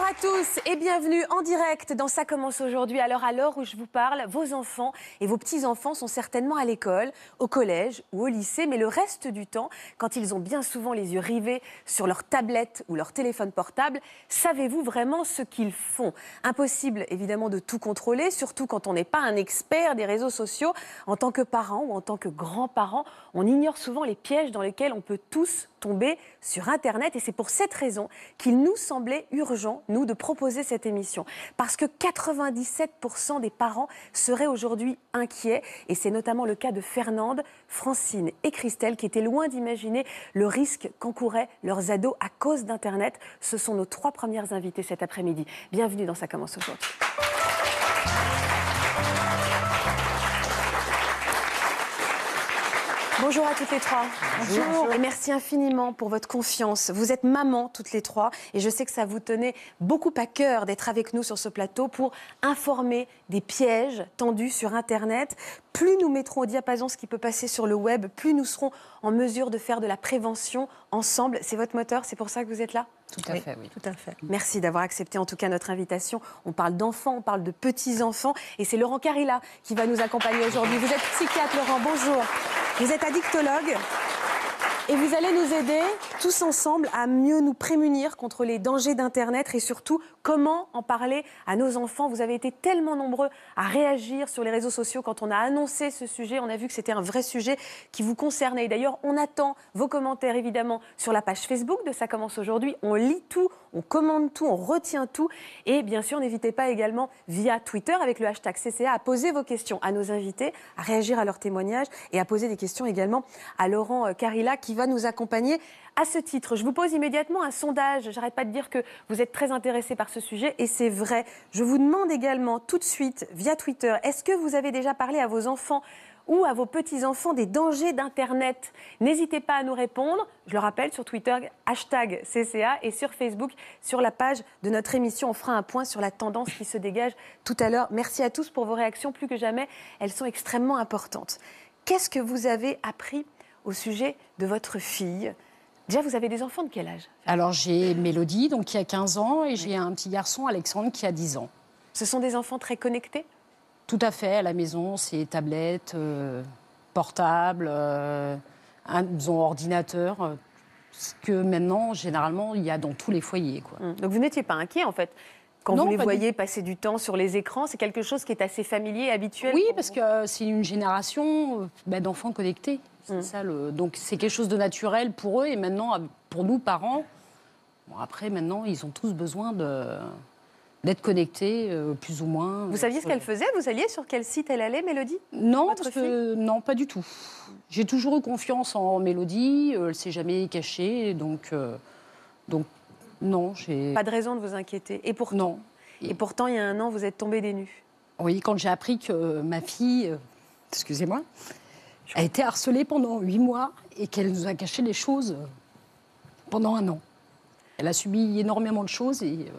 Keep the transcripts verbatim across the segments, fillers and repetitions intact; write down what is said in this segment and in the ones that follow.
à tous et bienvenue en direct dans Ça commence aujourd'hui. Alors à l'heure où je vous parle, vos enfants et vos petits-enfants sont certainement à l'école, au collège ou au lycée, mais le reste du temps, quand ils ont bien souvent les yeux rivés sur leur tablette ou leur téléphone portable, savez-vous vraiment ce qu'ils font? Impossible évidemment de tout contrôler, surtout quand on n'est pas un expert des réseaux sociaux. En tant que parent ou en tant que grand-parent, on ignore souvent les pièges dans lesquels on peut tous tomber sur Internet, et c'est pour cette raison qu'il nous semblait urgent, nous, de proposer cette émission. Parce que quatre-vingt-dix-sept pour cent des parents seraient aujourd'hui inquiets, et c'est notamment le cas de Fernande, Francine et Christelle, qui étaient loin d'imaginer le risque qu'encouraient leurs ados à cause d'Internet. Ce sont nos trois premières invitées cet après-midi. Bienvenue dans Ça commence aujourd'hui. Bonjour à toutes les trois. Bonjour. Bonjour. Et merci infiniment pour votre confiance. Vous êtes maman toutes les trois et je sais que ça vous tenait beaucoup à cœur d'être avec nous sur ce plateau pour informer des pièges tendus sur Internet. Plus nous mettrons au diapason ce qui peut passer sur le web, plus nous serons en mesure de faire de la prévention ensemble. C'est votre moteur, c'est pour ça que vous êtes là ? Tout à fait, oui. Tout à fait. Merci d'avoir accepté en tout cas notre invitation. On parle d'enfants, on parle de petits-enfants et c'est Laurent Carilla qui va nous accompagner aujourd'hui. Vous êtes psychiatre, Laurent, bonjour. Vous êtes addictologue et vous allez nous aider tous ensemble à mieux nous prémunir contre les dangers d'Internet et surtout comment en parler à nos enfants. Vous avez été tellement nombreux à réagir sur les réseaux sociaux quand on a annoncé ce sujet. On a vu que c'était un vrai sujet qui vous concernait. Et d'ailleurs, on attend vos commentaires évidemment sur la page Facebook de Ça commence aujourd'hui. On lit tout, on commande tout, on retient tout. Et bien sûr, n'hésitez pas également via Twitter avec le hashtag C C A à poser vos questions à nos invités, à réagir à leurs témoignages et à poser des questions également à Laurent Carilla qui va nous accompagner. À ce titre, je vous pose immédiatement un sondage. J'arrête pas de dire que vous êtes très intéressés par ce sujet et c'est vrai. Je vous demande également tout de suite via Twitter, est-ce que vous avez déjà parlé à vos enfants ou à vos petits-enfants des dangers d'Internet? N'hésitez pas à nous répondre. Je le rappelle, sur Twitter, hashtag C C A et sur Facebook, sur la page de notre émission. On fera un point sur la tendance qui se dégage tout à l'heure. Merci à tous pour vos réactions. Plus que jamais, elles sont extrêmement importantes. Qu'est-ce que vous avez appris au sujet de votre fille? Déjà, vous avez des enfants de quel âge? Alors, j'ai Mélodie, donc, qui a quinze ans, et j'ai un petit garçon, Alexandre, qui a dix ans. Ce sont des enfants très connectés? Tout à fait. À la maison, c'est tablettes, euh, portables, euh, un, disons, ordinateur. Euh, ce que maintenant, généralement, il y a dans tous les foyers, quoi. Mmh. Donc, vous n'étiez pas inquiet, en fait? Quand non, vous les voyez du... passer du temps sur les écrans, c'est quelque chose qui est assez familier, habituel? Oui, parce vous? que euh, c'est une génération euh, bah, d'enfants connectés. C'est mmh. ça, le... Donc c'est quelque chose de naturel pour eux et maintenant, pour nous, parents, bon, après, maintenant, ils ont tous besoin de... d'être connectés, euh, plus ou moins. Vous saviez ce qu'elle faisait? Vous saviez sur quel site elle allait, Mélodie? Non, parce que... non, pas du tout. J'ai toujours eu confiance en Mélodie, euh, elle ne s'est jamais cachée, donc... Euh... donc non, j'ai... Pas de raison de vous inquiéter. Et pourtant, non. Et pourtant, il y a un an, vous êtes tombée des nues. Oui, quand j'ai appris que ma fille, euh, excusez-moi, a été harcelée pendant huit mois et qu'elle nous a caché les choses pendant un an. Elle a subi énormément de choses et... Euh...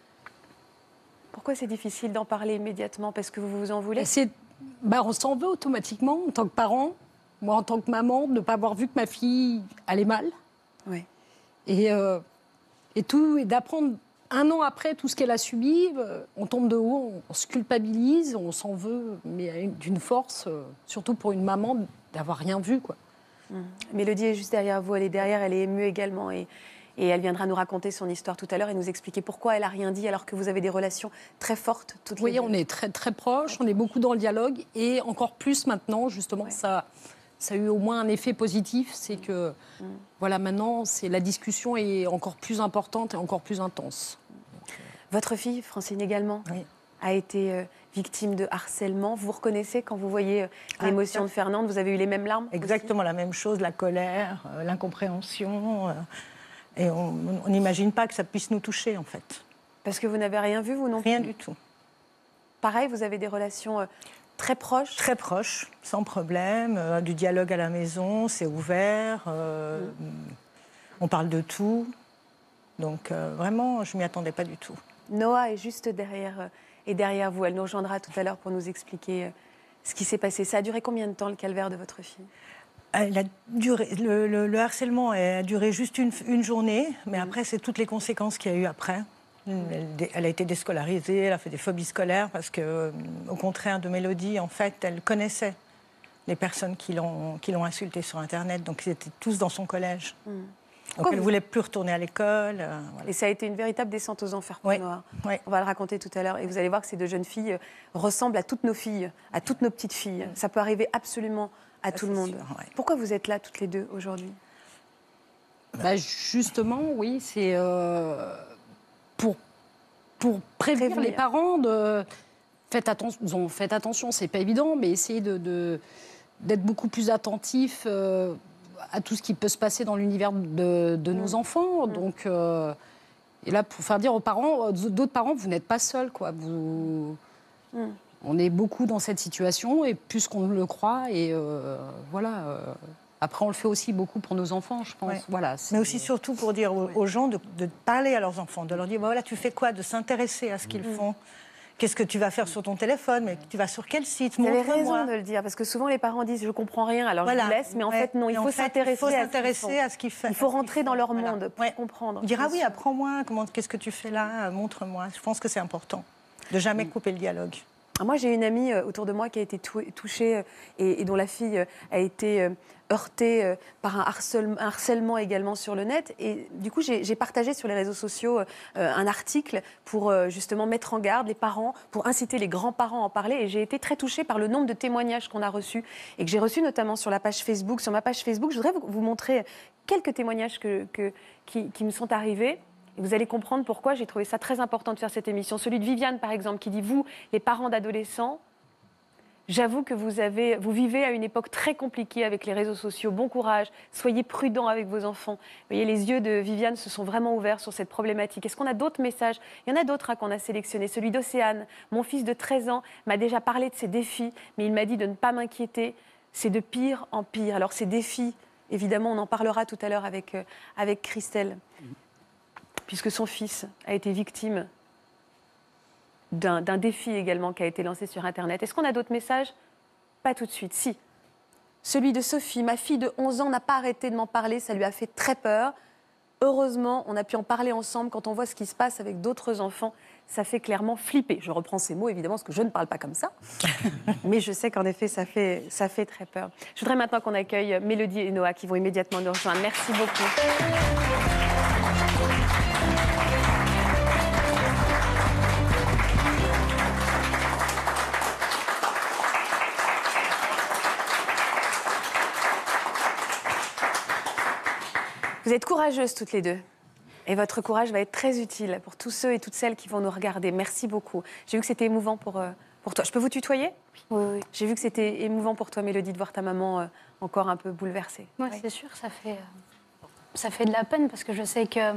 Pourquoi c'est difficile d'en parler immédiatement? Parce que vous vous en voulez? c'est... bah, on s'en veut automatiquement en tant que parent. Moi, en tant que maman, de ne pas avoir vu que ma fille allait mal. Oui. Et, euh... et tout, et d'apprendre... Un an après tout ce qu'elle a subi, on tombe de haut, on se culpabilise, on s'en veut, mais d'une force, surtout pour une maman, d'avoir rien vu, quoi. Mmh. Mélodie est juste derrière vous, elle est derrière, elle est émue également, et, et elle viendra nous raconter son histoire tout à l'heure et nous expliquer pourquoi elle n'a rien dit alors que vous avez des relations très fortes toutes oui, les deux. Oui, on est très, très proches, on est beaucoup dans le dialogue, et encore plus maintenant, justement, ouais. ça, ça a eu au moins un effet positif, c'est que, mmh. voilà, maintenant, c'est, la discussion est encore plus importante et encore plus intense. Votre fille, Francine également, oui. a été euh, victime de harcèlement. Vous reconnaissez quand vous voyez euh, l'émotion ah, de Fernande, vous avez eu les mêmes larmes? Exactement aussi? La même chose, la colère, euh, l'incompréhension. Euh, et on n'imagine pas que ça puisse nous toucher, en fait. Parce que vous n'avez rien vu, vous non plus? Rien du tout. Pareil, vous avez des relations euh, très proches? Très proches, sans problème. Euh, du dialogue à la maison, c'est ouvert. Euh, mmh. On parle de tout. Donc, euh, vraiment, je ne m'y attendais pas du tout. Noah est juste derrière, euh, et derrière vous. Elle nous rejoindra tout à l'heure pour nous expliquer euh, ce qui s'est passé. Ça a duré combien de temps, le calvaire de votre fille? Elle a duré, le, le, le harcèlement a duré juste une, une journée, mais après, c'est toutes les conséquences qu'il y a eu après. Elle, elle a été déscolarisée, elle a fait des phobies scolaires parce que, euh, au contraire de Mélodie, en fait, elle connaissait les personnes qui l'ont qui l'ont insultée sur Internet. Donc, ils étaient tous dans son collège. Mm. Donc, elle ne voulait plus retourner à l'école. Euh, voilà. Et ça a été une véritable descente aux enfers pour oui. Noah. Oui. On va le raconter tout à l'heure. Et vous allez voir que ces deux jeunes filles ressemblent à toutes nos filles, à toutes nos petites filles. Ça peut arriver absolument à ça, tout le monde. Sûr, ouais. Pourquoi vous êtes là toutes les deux aujourd'hui ? Bah, justement, oui, c'est euh, pour, pour prévenir, prévenir les parents de... Faites, atten... Faites attention, c'est pas évident, mais essayez de, de, d'être beaucoup plus attentifs euh, à tout ce qui peut se passer dans l'univers de, de mmh. nos enfants. Mmh. Donc, euh, et là, pour faire dire aux parents, d'autres parents, vous n'êtes pas seuls, quoi. Vous... Mmh. On est beaucoup dans cette situation, et plus qu'on le croit, et euh, voilà... Euh... Après, on le fait aussi beaucoup pour nos enfants, je pense. Ouais. Voilà, mais aussi surtout pour dire aux, aux gens de, de parler à leurs enfants, de leur dire, voilà, tu fais quoi ? De s'intéresser à ce qu'ils mmh. font. Qu'est-ce que tu vas faire sur ton téléphone ? Mais tu vas sur quel site ? Vous avez raison de le dire, parce que souvent les parents disent, je ne comprends rien, alors voilà. je vous laisse. Mais en ouais. fait, non, il faut s'intéresser à, à ce qu'ils font. Il faut rentrer dans leur voilà. monde pour ouais. comprendre. Dire, ah oui, apprends-moi, comment, qu'est-ce que tu fais là ? Montre-moi. Je pense que c'est important de jamais mmh. couper le dialogue. Moi, j'ai une amie autour de moi qui a été touchée et, et dont la fille a été heurtée par un harcèlement, un harcèlement également sur le net. Et du coup, j'ai partagé sur les réseaux sociaux un article pour justement mettre en garde les parents, pour inciter les grands-parents à en parler. Et j'ai été très touchée par le nombre de témoignages qu'on a reçus et que j'ai reçus notamment sur la page Facebook. Sur ma page Facebook, je voudrais vous, vous montrer quelques témoignages que, que, qui, qui me sont arrivés. Et vous allez comprendre pourquoi j'ai trouvé ça très important de faire cette émission. Celui de Viviane, par exemple, qui dit « Vous, les parents d'adolescents, j'avoue que vous, avez, vous vivez à une époque très compliquée avec les réseaux sociaux. Bon courage, soyez prudents avec vos enfants. » Vous voyez, les yeux de Viviane se sont vraiment ouverts sur cette problématique. Est-ce qu'on a d'autres messages ? Il y en a d'autres hein, qu'on a sélectionnés. Celui d'Océane. « Mon fils de treize ans m'a déjà parlé de ses défis, mais il m'a dit de ne pas m'inquiéter. C'est de pire en pire. » Alors ces défis, évidemment, on en parlera tout à l'heure avec, euh, avec Christelle. Puisque son fils a été victime d'un défi également qui a été lancé sur Internet. Est-ce qu'on a d'autres messages ? Pas tout de suite, si. Celui de Sophie, ma fille de onze ans n'a pas arrêté de m'en parler, ça lui a fait très peur. Heureusement, on a pu en parler ensemble. Quand on voit ce qui se passe avec d'autres enfants, ça fait clairement flipper. Je reprends ces mots, évidemment, parce que je ne parle pas comme ça. Mais je sais qu'en effet, ça fait, ça fait très peur. Je voudrais maintenant qu'on accueille Mélodie et Noah qui vont immédiatement nous rejoindre. Merci beaucoup. Vous êtes courageuses toutes les deux. Et votre courage va être très utile pour tous ceux et toutes celles qui vont nous regarder. Merci beaucoup. J'ai vu que c'était émouvant pour, euh, pour toi. Je peux vous tutoyer ? Oui, oui. J'ai vu que c'était émouvant pour toi, Mélodie, de voir ta maman euh, encore un peu bouleversée. Oui, ouais, c'est sûr, ça fait, euh, ça fait de la peine parce que je sais que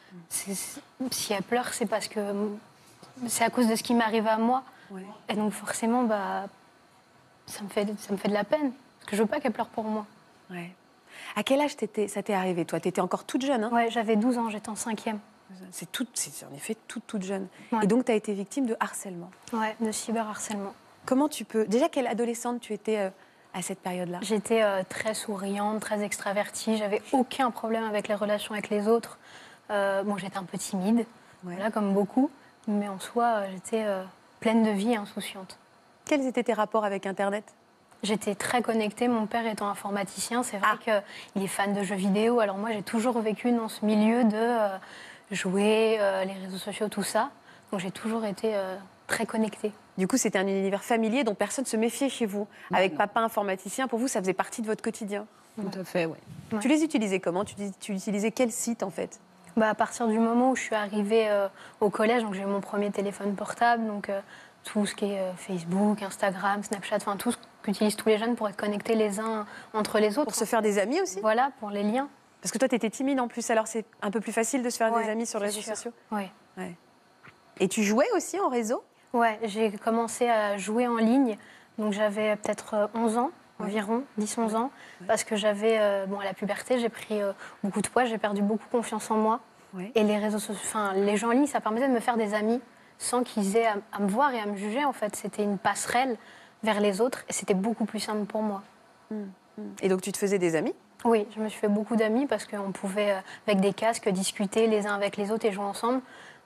si elle pleure, c'est parce que c'est à cause de ce qui m'arrive à moi. Ouais. Et donc forcément, bah, ça me fait, ça me fait de la peine parce que je veux pas qu'elle pleure pour moi. Ouais. À quel âge ça t'est arrivé, toi ? Tu étais encore toute jeune, hein ? Oui, j'avais douze ans, j'étais en cinquième. C'est en effet toute, toute jeune. Ouais. Et donc, tu as été victime de harcèlement. Oui, de cyberharcèlement. Comment tu peux... Déjà, quelle adolescente tu étais euh, à cette période-là ? J'étais euh, très souriante, très extravertie. J'avais aucun problème avec les relations avec les autres. Euh, bon, j'étais un peu timide, ouais. voilà, comme beaucoup. Mais en soi, euh, j'étais euh, pleine de vie et insouciante. Quels étaient tes rapports avec Internet ? J'étais très connectée, mon père étant informaticien, c'est vrai ah. qu'il est fan de jeux vidéo. Alors moi, j'ai toujours vécu dans ce milieu de euh, jouer, euh, les réseaux sociaux, tout ça. Donc j'ai toujours été euh, très connectée. Du coup, c'était un univers familier dont personne ne se méfiait chez vous. Non, Avec non. papa informaticien, pour vous, ça faisait partie de votre quotidien. Tout à fait, oui. Ouais. Tu les utilisais comment ? tu, tu utilisais quel site, en fait ? Bah, à partir du moment où je suis arrivée euh, au collège, donc j'ai eu mon premier téléphone portable, donc euh, tout ce qui est euh, Facebook, Instagram, Snapchat, enfin tout ce qu'utilisent tous les jeunes pour être connectés les uns entre les autres. Pour se faire des amis aussi ? Voilà, pour les liens. Parce que toi, tu étais timide en plus, alors c'est un peu plus facile de se faire ouais, des amis sur les réseaux sûr. sociaux ? Oui. Ouais. Et tu jouais aussi en réseau ? Ouais, j'ai commencé à jouer en ligne, donc j'avais peut-être onze ans, ouais. environ, dix onze ans, ouais. parce que j'avais, euh, bon, à la puberté, j'ai pris euh, beaucoup de poids, j'ai perdu beaucoup confiance en moi. Ouais. Et les réseaux sociaux, enfin, les gens en ligne, ça permettait de me faire des amis sans qu'ils aient à, à me voir et à me juger, en fait. C'était une passerelle vers les autres et c'était beaucoup plus simple pour moi. Mmh. Et donc tu te faisais des amis ? Oui, je me suis fait beaucoup d'amis parce qu'on pouvait, euh, avec des casques, discuter les uns avec les autres et jouer ensemble.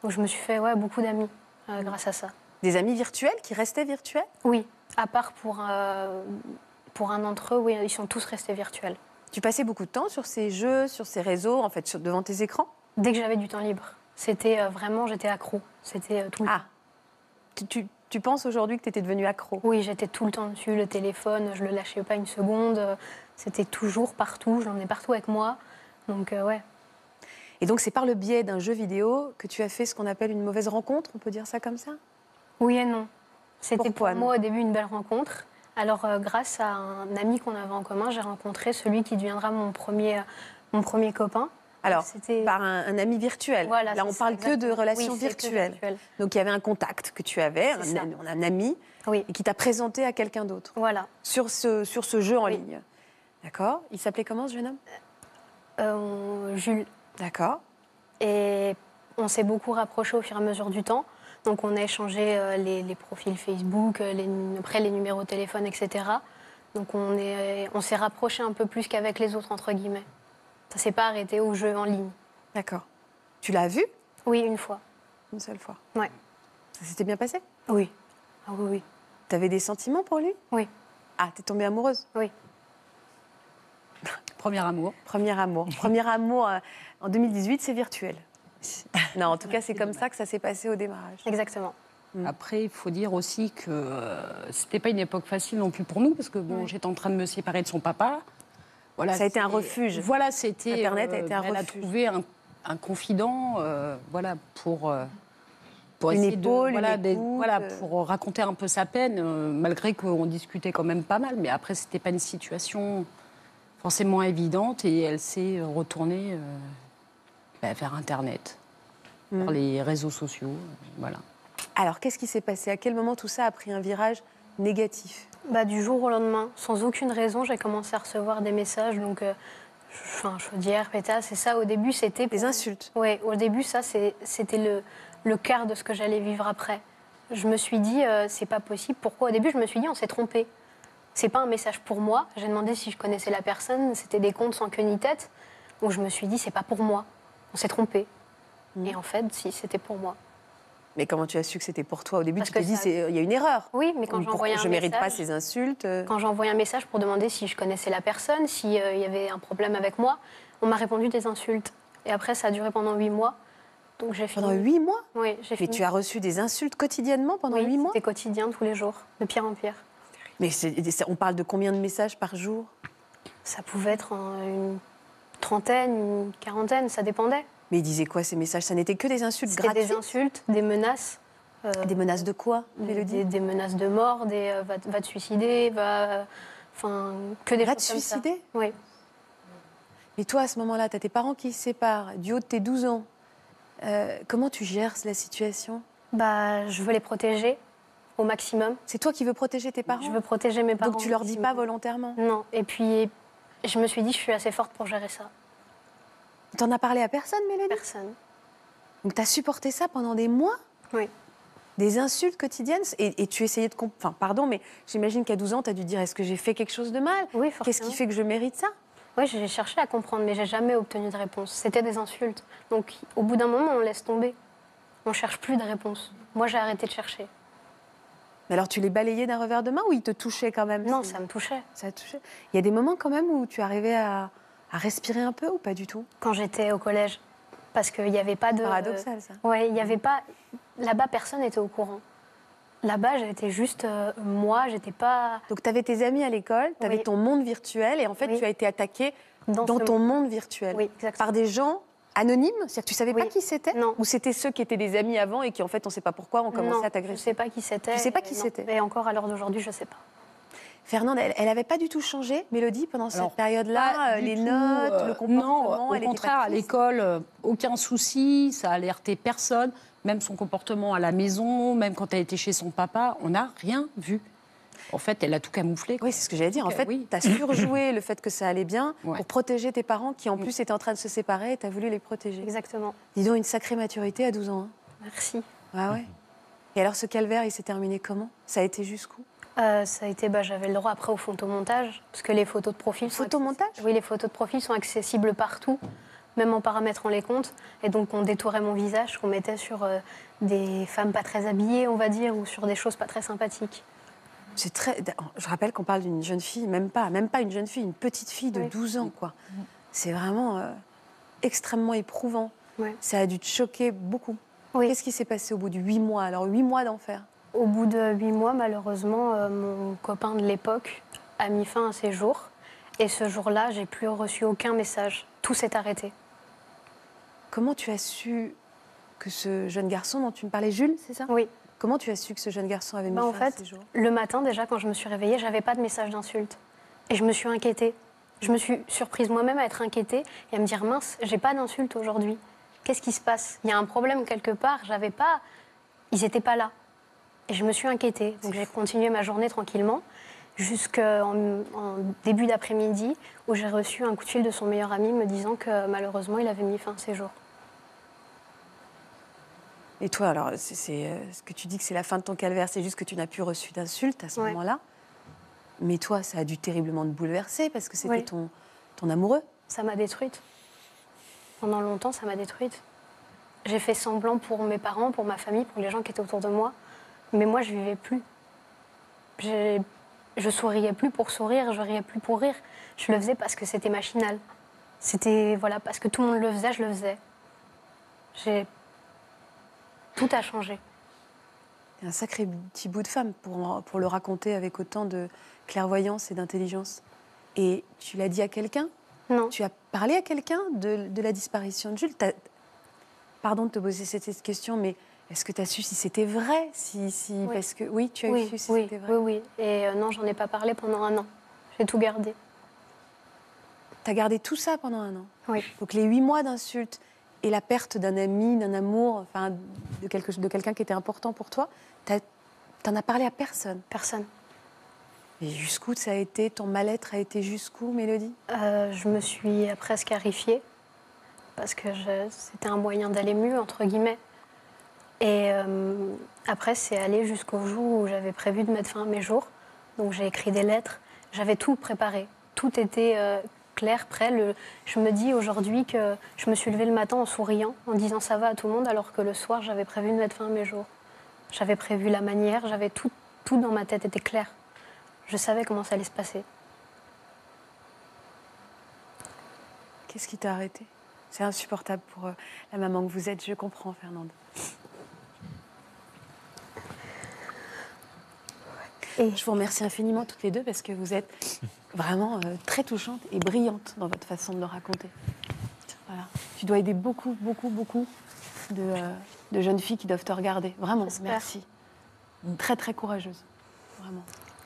Donc je me suis fait ouais, beaucoup d'amis euh, grâce à ça. Des amis virtuels qui restaient virtuels? Oui, à part pour, euh, pour un d'entre eux, oui, ils sont tous restés virtuels. Tu passais beaucoup de temps sur ces jeux, sur ces réseaux, en fait, sur, devant tes écrans? Dès que j'avais du temps libre. C'était euh, vraiment, j'étais accro. C'était euh, tout le Ah, tu, tu, tu penses aujourd'hui que tu étais devenue accro? Oui, j'étais tout le temps dessus, le téléphone, je le lâchais pas une seconde. C'était toujours partout, j'en ai partout avec moi. Donc, euh, ouais. Et donc, c'est par le biais d'un jeu vidéo que tu as fait ce qu'on appelle une mauvaise rencontre, on peut dire ça comme ça? Oui et non. C'était pour Pourquoi non? moi au début une belle rencontre. Alors, euh, grâce à un ami qu'on avait en commun, j'ai rencontré celui qui deviendra mon premier, euh, mon premier copain. Alors, C'était- par un, un ami virtuel. Voilà, Là, on c'est parle ça, que de exactement. relations Oui, c'est que virtuelles. virtuel. Donc, il y avait un contact que tu avais, un, C'est ça. un ami, Oui, et qui t'a présenté à quelqu'un d'autre voilà. sur ce, sur ce jeu en Oui. ligne. D'accord. Il s'appelait comment, ce jeune homme? Euh, Jules. D'accord. Et on s'est beaucoup rapprochés au fur et à mesure du temps. Donc on a échangé euh, les, les profils Facebook, euh, les, après les numéros de téléphone, et cetera. Donc on est, on s'est rapprochés un peu plus qu'avec les autres, entre guillemets. Ça s'est pas arrêté au jeu en ligne. D'accord. Tu l'as vu Oui, une fois. une seule fois? Ouais. Ça s'était bien passé? Oui. Ah oui, oui. T'avais des sentiments pour lui? Oui. Ah, t'es tombée amoureuse? Oui. Premier amour. Premier amour. Premier amour euh, en deux mille dix-huit, c'est virtuel. Non, en tout cas, c'est comme ça que ça s'est passé au démarrage. Exactement. Après, il faut dire aussi que euh, c'était pas une époque facile non plus pour nous, parce que bon, Oui. j'étais en train de me séparer de son papa. Voilà, Ça a été un c'est- refuge. Voilà, c'était. Internet a été un elle refuge. a trouvé un, un confident, euh, voilà, pour. euh, pour Une essayer de- épaule, une voilà, des- écoute, voilà, euh. pour raconter un peu sa peine, euh, malgré qu'on discutait quand même pas mal. Mais après, c'était pas une situation forcément évidente, et elle s'est retournée euh, bah, vers Internet, Mm. vers les réseaux sociaux, euh, voilà. Alors, qu'est-ce qui s'est passé? À quel moment tout ça a pris un virage négatif? Bah, du jour au lendemain, sans aucune raison, j'ai commencé à recevoir des messages. Donc, euh, enfin, chaudière, pétasse, et ça, au début, c'était... Des insultes? Oui, au début, ça, c'est- c'était le, le quart de ce que j'allais vivre après. Je me suis dit, euh, c'est pas possible. Pourquoi? Au début, je me suis dit, on s'est trompé. C'est pas un message pour moi. J'ai demandé si je connaissais la personne. C'était des comptes sans queue ni tête. Donc, je me suis dit, c'est pas pour moi. On s'est trompé. Mmh. Et en fait, si, c'était pour moi. Mais comment tu as su que c'était pour toi? Au début, Parce tu t'es que dit, ça- c'est- il y a une erreur. Oui, mais quand Ou j'ai pourquoi envoyé un je ne mérite pas message... ces insultes. euh, Quand j'ai envoyé un message pour demander si je connaissais la personne, s'il y avait un problème avec moi, on m'a répondu des insultes. Et après, ça a duré pendant huit mois. Donc j'ai fini. Pendant huit mois? Oui, j'ai Mais fini. tu as reçu des insultes quotidiennement pendant Oui, huit mois? c'était quotidien, tous les jours, de pire en pire. Mais c'est- c'est- on parle de combien de messages par jour? Ça pouvait être en une trentaine, une quarantaine, ça dépendait. Mais ils disaient quoi ces messages? Ça n'était que des insultes C'était gratuites? des insultes, des menaces. euh, Des menaces de quoi, Mélodie? des, des menaces de mort, des euh, va, va te suicider, va. Enfin, que des Va choses te comme ça. suicider? Oui. Mais toi, à ce moment-là, tu as tes parents qui se séparent, du haut de tes douze ans. Euh, comment tu gères la situation? Bah, je veux les protéger au maximum. C'est toi qui veux protéger tes parents? Je veux protéger mes parents. Donc tu leur dis au pas maximum. volontairement? Non. Et puis, je me suis dit, je suis assez forte pour gérer ça. T'en as parlé à personne, Mélodie? Personne. Donc tu as supporté ça pendant des mois? Oui. Des insultes quotidiennes? Et, et tu essayais de comprendre... Enfin, pardon, mais j'imagine qu'à douze ans, tu as dû dire, est-ce que j'ai fait quelque chose de mal? Oui, Qu'est-ce forcément. qui fait que je mérite ça? Oui, j'ai cherché à comprendre, mais j'ai jamais obtenu de réponse. C'était des insultes. Donc, au bout d'un moment, on laisse tomber. On cherche plus de réponse. Moi, j'ai arrêté de chercher. Mais alors tu les balayais d'un revers de main ou ils te touchaient quand même? Non, C'est- ça me touchait. Ça touchait. Il y a des moments quand même où tu arrivais à, à respirer un peu ou pas du tout? Quand j'étais au collège, parce qu'il n'y avait pas de... Paradoxal, ça. Ouais, il n'y avait pas... Là-bas, personne n'était au courant. Là-bas, j'étais juste euh, moi, j'étais pas... Donc tu avais tes amis à l'école, tu avais Oui. ton monde virtuel et en fait Oui. tu as été attaquée Dans dans ce ton monde. monde virtuel. Oui, exactement. Par des gens anonymes? C'est-à-dire que tu savais pas Oui. qui c'était? Non. Ou c'était ceux qui étaient des amis avant et qui en fait on sait pas pourquoi ont commencé Non, à je t'agresser? sais pas qui c'était. Tu sais pas qui Non. c'était? Et encore à l'heure d'aujourd'hui, je sais pas. Fernande, elle, elle avait pas du tout changé, Mélodie, pendant Alors, cette période-là, pas euh, du les tout, notes, euh, le comportement, Non, au elle était contraire, pas à triste? l'école, euh, aucun souci, ça a alerté personne, même son comportement à la maison, même quand elle était chez son papa, on n'a rien vu. En fait, elle a tout camouflé. Oui, c'est ce que j'allais dire. En Donc, euh, fait, oui. tu as surjoué le fait que ça allait bien Ouais. pour protéger tes parents qui, en plus, étaient en train de se séparer et tu as voulu les protéger. Exactement. Dis donc, une sacrée maturité à douze ans. Hein. Merci. Ah ouais. Et alors, ce calvaire, il s'est terminé comment? Ça a été jusqu'où? Euh, ça a été, bah, j'avais le droit après au photomontage, parce que les photos de profil sont Photomontage? accessi- Oui, les photos de profil sont accessibles partout. même en paramètrant les comptes. Et donc, on détourait mon visage, qu'on mettait sur euh, des femmes pas très habillées, on va dire, ou sur des choses pas très sympathiques. C'est très... Je rappelle qu'on parle d'une jeune fille, même pas, même pas une jeune fille, une petite fille de oui. douze ans, quoi. C'est vraiment euh, extrêmement éprouvant. Oui. Ça a dû te choquer beaucoup. Oui. Qu'est-ce qui s'est passé au bout de huit mois? Alors, huit mois d'enfer. Au bout de huit mois, malheureusement, euh, mon copain de l'époque a mis fin à ses jours. Et ce jour-là, j'ai plus reçu aucun message. Tout s'est arrêté. Comment tu as su que ce jeune garçon dont tu me parlais, Jules, c'est ça? Oui. Comment tu as su que ce jeune garçon avait mis Bah, fin en fait, à ses jours? le matin, déjà, quand je me suis réveillée, j'avais pas de message d'insulte. Et je me suis inquiétée. Je me suis surprise moi-même à être inquiétée et à me dire, mince, j'ai pas d'insulte aujourd'hui. Qu'est-ce qui se passe? Il y a un problème quelque part. J'avais pas... Ils étaient pas là. Et je me suis inquiétée. Donc j'ai continué ma journée tranquillement jusqu'en en début d'après-midi où j'ai reçu un coup de fil de son meilleur ami me disant que malheureusement il avait mis fin à ses jours. Et toi, alors, c'est, c'est, euh, ce que tu dis que c'est la fin de ton calvaire, c'est juste que tu n'as plus reçu d'insultes à ce Ouais. moment-là. Mais toi, ça a dû terriblement te bouleverser parce que c'était Oui. ton, ton amoureux. Ça m'a détruite. Pendant longtemps, ça m'a détruite. J'ai fait semblant pour mes parents, pour ma famille, pour les gens qui étaient autour de moi. Mais moi, je vivais plus. J'ai... Je souriais plus pour sourire, je riais plus pour rire. Je le faisais parce que c'était machinal. C'était, voilà, parce que tout le monde le faisait, je le faisais. J'ai... Tout a changé. T'es un sacré petit bout de femme pour, pour le raconter avec autant de clairvoyance et d'intelligence. Et tu l'as dit à quelqu'un? Non. Tu as parlé à quelqu'un de, de la disparition de Jules? T'as... Pardon de te poser cette, cette question, mais est-ce que tu as su si c'était vrai si, si, Oui. Parce que, oui, tu as oui, su si oui, c'était vrai. oui, oui. Et euh, non, j'en ai pas parlé pendant un an. J'ai tout gardé. Tu as gardé tout ça pendant un an? Oui. Donc les huit mois d'insultes et la perte d'un ami, d'un amour, enfin, de, quelque, de quelqu'un qui était important pour toi, tu n'en as parlé à personne? Personne. Et jusqu'où ça a été? Ton mal-être a été jusqu'où, Mélodie? Euh, je me suis presque scarifiée parce que je... c'était un moyen d'aller mieux, entre guillemets. Et euh, après, c'est allé jusqu'au jour où j'avais prévu de mettre fin à mes jours. Donc j'ai écrit des lettres, j'avais tout préparé. Tout était euh, clair, prêt. Le... Je me dis aujourd'hui que je me suis levée le matin en souriant, en disant ça va à tout le monde, alors que le soir, j'avais prévu de mettre fin à mes jours. J'avais prévu la manière, j'avais tout, tout dans ma tête était clair. Je savais comment ça allait se passer. Qu'est-ce qui t'a arrêté? C'est insupportable pour euh, la maman que vous êtes, je comprends, Fernande. Et je vous remercie infiniment toutes les deux parce que vous êtes vraiment euh, très touchantes et brillantes dans votre façon de le raconter. Voilà. Tu dois aider beaucoup, beaucoup, beaucoup de, euh, de jeunes filles qui doivent te regarder. Vraiment, J'espère. merci. Très, très courageuse. Vraiment.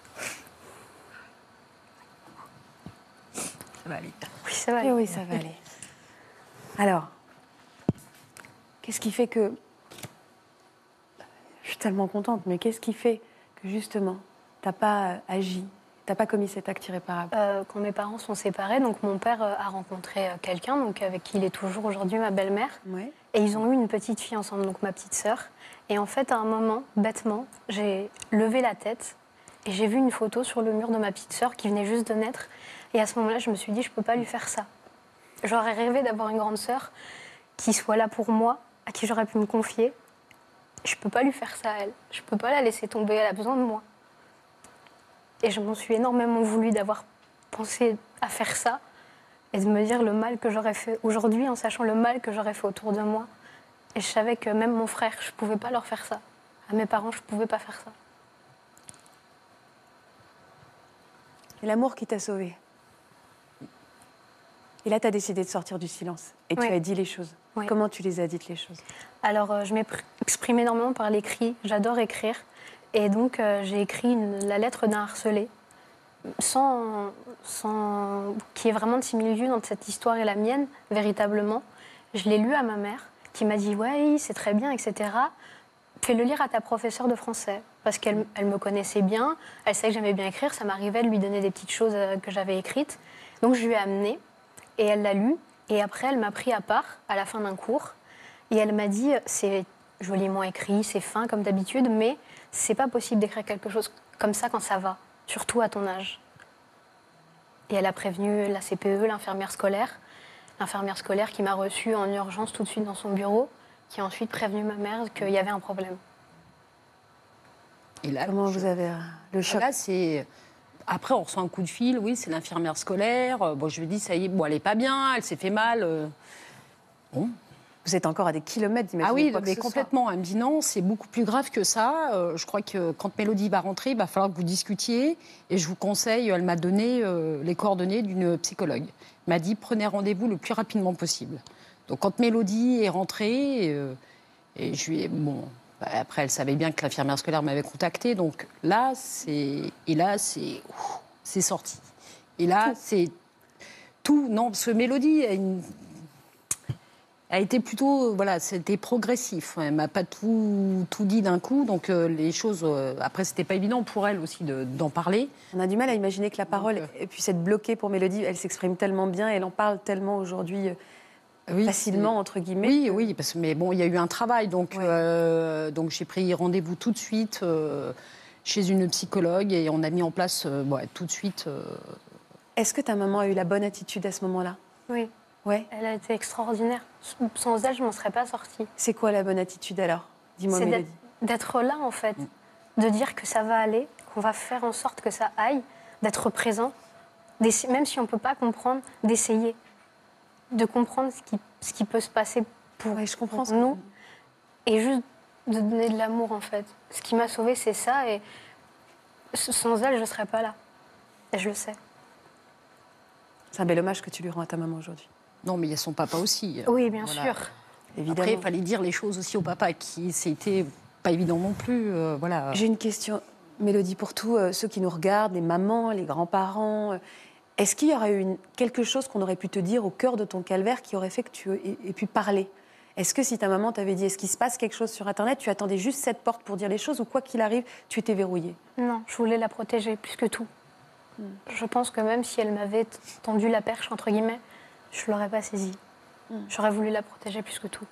Ça va aller. Oui, ça va. Oui, oui, ça va aller. Alors, qu'est-ce qui fait que... Je suis tellement contente, mais qu'est-ce qui fait que justement, t'as pas agi, t'as pas commis cet acte irréparable? Euh, quand mes parents sont séparés, donc mon père euh, a rencontré euh, quelqu'un, donc avec qui il est toujours aujourd'hui ma belle-mère, Ouais. et ils ont eu une petite fille ensemble, donc ma petite sœur. Et en fait, à un moment, bêtement, j'ai levé la tête et j'ai vu une photo sur le mur de ma petite sœur qui venait juste de naître. Et à ce moment-là, je me suis dit, je peux pas lui faire ça. J'aurais rêvé d'avoir une grande sœur qui soit là pour moi, à qui j'aurais pu me confier. Je peux pas lui faire ça à elle. Je peux pas la laisser tomber. Elle a besoin de moi. Et je m'en suis énormément voulu d'avoir pensé à faire ça et de me dire le mal que j'aurais fait aujourd'hui en sachant le mal que j'aurais fait autour de moi. Et je savais que même mon frère, je pouvais pas leur faire ça. À mes parents, je pouvais pas faire ça. Et l'amour qui t'a sauvée. Et là, tu as décidé de sortir du silence. Et Oui. tu as dit les choses. Oui. Comment tu les as dites, les choses? Alors, euh, je m'exprime énormément par l'écrit. J'adore écrire. Et donc, euh, j'ai écrit une- la lettre d'un harcelé, sans, sans qui est vraiment de similitude entre cette histoire et la mienne, véritablement. Je l'ai lu à ma mère, qui m'a dit « Ouais, c'est très bien, et cetera. Fais-le lire à ta professeure de français. » Parce qu'elle elle me connaissait bien, elle savait que j'aimais bien écrire, ça m'arrivait de lui donner des petites choses euh, que j'avais écrites. Donc, je lui ai amené, et elle l'a lu. Et après, elle m'a pris à part, à la fin d'un cours, et elle m'a dit « C'est joliment écrit, c'est fin comme d'habitude, mais c'est pas possible d'écrire quelque chose comme ça quand ça va, surtout à ton âge. » Et elle a prévenu la C P E, l'infirmière scolaire. l'infirmière scolaire qui m'a reçue en urgence tout de suite dans son bureau, qui a ensuite prévenu ma mère qu'il y avait un problème. Et là, Comment vous avez le choc? Là, c'est... Après, on reçoit un coup de fil, oui, c'est l'infirmière scolaire. Bon, je lui dis, ça y est, bon, elle n'est pas bien, elle s'est fait mal. Bon. Vous êtes encore à des kilomètres d'imaginer Ah oui, quoi que mais ce complètement. Elle me dit non, c'est beaucoup plus grave que ça. Euh, je crois que quand Mélodie va rentrer, il va falloir que vous discutiez. Et je vous conseille, elle m'a donné euh, les coordonnées d'une psychologue. Elle m'a dit, prenez rendez-vous le plus rapidement possible. Donc quand Mélodie est rentrée, euh, et je lui ai... Bon, bah, après, elle savait bien que l'infirmière scolaire m'avait contactée. Donc là, c'est... Et là, c'est... Ouf, c'est sorti. Et là, c'est... Tout, non, parce que Mélodie a une... a été plutôt, voilà, c'était progressif. Elle m'a pas tout, tout dit d'un coup, donc euh, les choses. Euh, après, c'était pas évident pour elle aussi de, d'en parler. On a du mal à imaginer que la parole Donc, euh... puisse être bloquée pour Mélodie. Elle s'exprime tellement bien, elle en parle tellement aujourd'hui euh, oui, facilement entre guillemets. Oui, que... oui, parce que mais bon, il y a eu un travail, donc ouais. euh, donc j'ai pris rendez-vous tout de suite euh, chez une psychologue et on a mis en place euh, ouais, tout de suite. Euh... Est-ce que ta maman a eu la bonne attitude à ce moment-là? Oui. Ouais. Elle a été extraordinaire. Sans elle, je ne m'en serais pas sortie. C'est quoi la bonne attitude alors? Dis-moi, C'est Mélodie. d'être là, en fait. De dire que ça va aller, qu'on va faire en sorte que ça aille, d'être présent, même si on ne peut pas comprendre, d'essayer. De comprendre ce qui, ce qui peut se passer pour, ouais, je comprends pour nous. Et juste de donner de l'amour, en fait. Ce qui m'a sauvée, c'est ça. Et sans elle, je ne serais pas là. Et je le sais. C'est un bel hommage que tu lui rends à ta maman aujourd'hui. Non, mais il y a son papa aussi. Oui, bien voilà. sûr. Évidemment. Après, il fallait dire les choses aussi au papa, qui c'était pas évident non plus. Euh, voilà. J'ai une question, Mélodie, pour tous euh, ceux qui nous regardent, les mamans, les grands-parents. Euh, est-ce qu'il y aurait eu une, quelque chose qu'on aurait pu te dire au cœur de ton calvaire qui aurait fait que tu aies, aies pu parler? Est-ce que si ta maman t'avait dit, est-ce qu'il se passe quelque chose sur Internet, tu attendais juste cette porte pour dire les choses ou quoi qu'il arrive, tu étais verrouillée? Non, je voulais la protéger plus que tout. Hmm. Je pense que même si elle m'avait tendu la perche, entre guillemets, je ne l'aurais pas saisie. Hmm. J'aurais voulu la protéger plus que tout.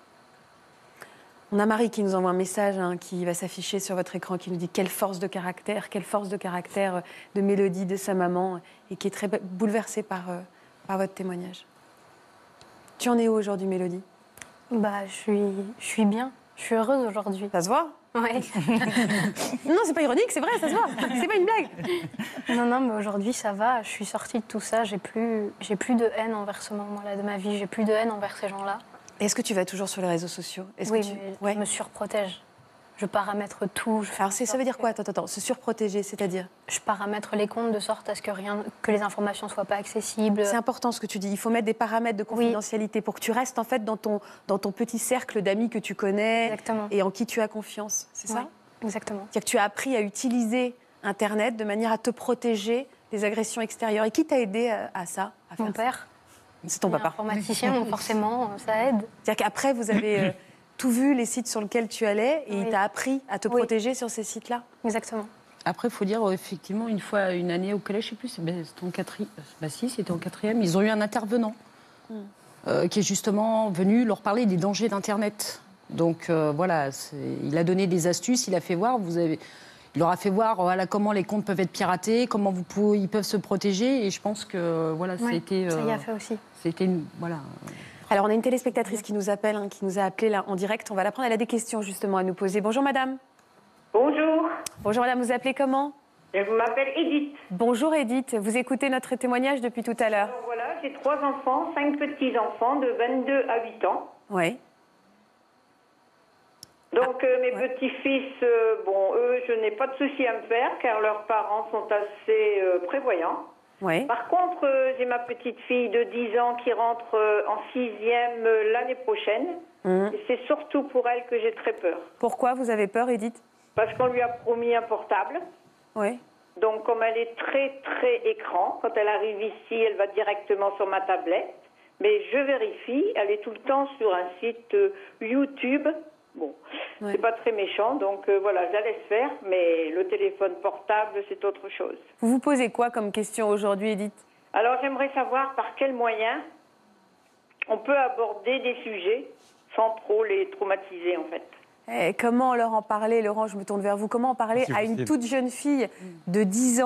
On a Marie qui nous envoie un message hein, qui va s'afficher sur votre écran, qui nous dit quelle force de caractère, quelle force de caractère de Mélodie, de sa maman, et qui est très bouleversée par, euh, par votre témoignage. Tu en es où aujourd'hui, Mélodie? Bah, je suis, je suis bien, je suis heureuse aujourd'hui. Ça se voit? Ouais. Non, c'est pas ironique, c'est vrai, ça se voit. C'est pas une blague. Non, non, mais aujourd'hui, ça va. Je suis sortie de tout ça. J'ai plus, j'ai plus de haine envers ce moment-là de ma vie. J'ai plus de haine envers ces gens-là. Est-ce que tu vas toujours sur les réseaux sociaux? Est-ce Oui, que tu... mais ouais. je me surprotège. Je paramètre tout. Je Alors, ça veut dire quoi? Attends, attends, se surprotéger, c'est-à-dire? Je paramètre les comptes de sorte à ce que, rien, que les informations ne soient pas accessibles. C'est important ce que tu dis. Il faut mettre des paramètres de confidentialité oui. pour que tu restes en fait dans ton, dans ton petit cercle d'amis que tu connais. Exactement. Et en qui tu as confiance. C'est oui, ça? Exactement. C'est-à-dire que tu as appris à utiliser Internet de manière à te protéger des agressions extérieures. Et qui t'a aidé à, à ça à Mon faire père. C'est ton papa. Informaticien, donc forcément, ça aide. C'est-à-dire qu'après, vous avez euh, tout vu, les sites sur lesquels tu allais, et oui. il t'a appris à te oui. protéger sur ces sites-là? Exactement. Après, il faut dire, euh, effectivement, une fois, une année au collège, je ne sais plus, c'était en quatrième, bah si, c'était en quatrième, ils ont eu un intervenant mm. euh, qui est justement venu leur parler des dangers d'Internet. Donc, euh, voilà, il a donné des astuces, il a fait voir, vous avez... Il leur a fait voir voilà, comment les comptes peuvent être piratés, comment vous pouvez, ils peuvent se protéger. Et je pense que voilà, oui, c'était... ça y a fait aussi. C'était une... Voilà. Alors, on a une téléspectatrice qui nous appelle, hein, qui nous a appelé là en direct. On va la prendre. Elle a des questions justement à nous poser. Bonjour madame. Bonjour. Bonjour madame, vous appelez comment? Je m'appelle Edith. Bonjour Edith. Vous écoutez notre témoignage depuis tout à l'heure. Voilà, j'ai trois enfants, cinq petits-enfants de vingt-deux à huit ans. Oui. Donc, euh, mes ouais. petits-fils, euh, bon, eux, je n'ai pas de souci à me faire, car leurs parents sont assez euh, prévoyants. Ouais. Par contre, euh, j'ai ma petite-fille de dix ans qui rentre euh, en sixième euh, l'année prochaine. Mmh. Et c'est surtout pour elle que j'ai très peur. Pourquoi vous avez peur, Edith? Parce qu'on lui a promis un portable. Oui. Donc, comme elle est très, très écran, quand elle arrive ici, elle va directement sur ma tablette. Mais je vérifie, elle est tout le temps sur un site euh, YouTube. Bon, ouais. c'est pas très méchant, donc euh, voilà, je la laisse faire, mais le téléphone portable, c'est autre chose. Vous vous posez quoi comme question aujourd'hui, Edith? Alors, j'aimerais savoir par quels moyens on peut aborder des sujets sans trop les traumatiser, en fait. Et comment leur en parler, Laurent, je me tourne vers vous, comment en parler à une toute jeune fille de dix ans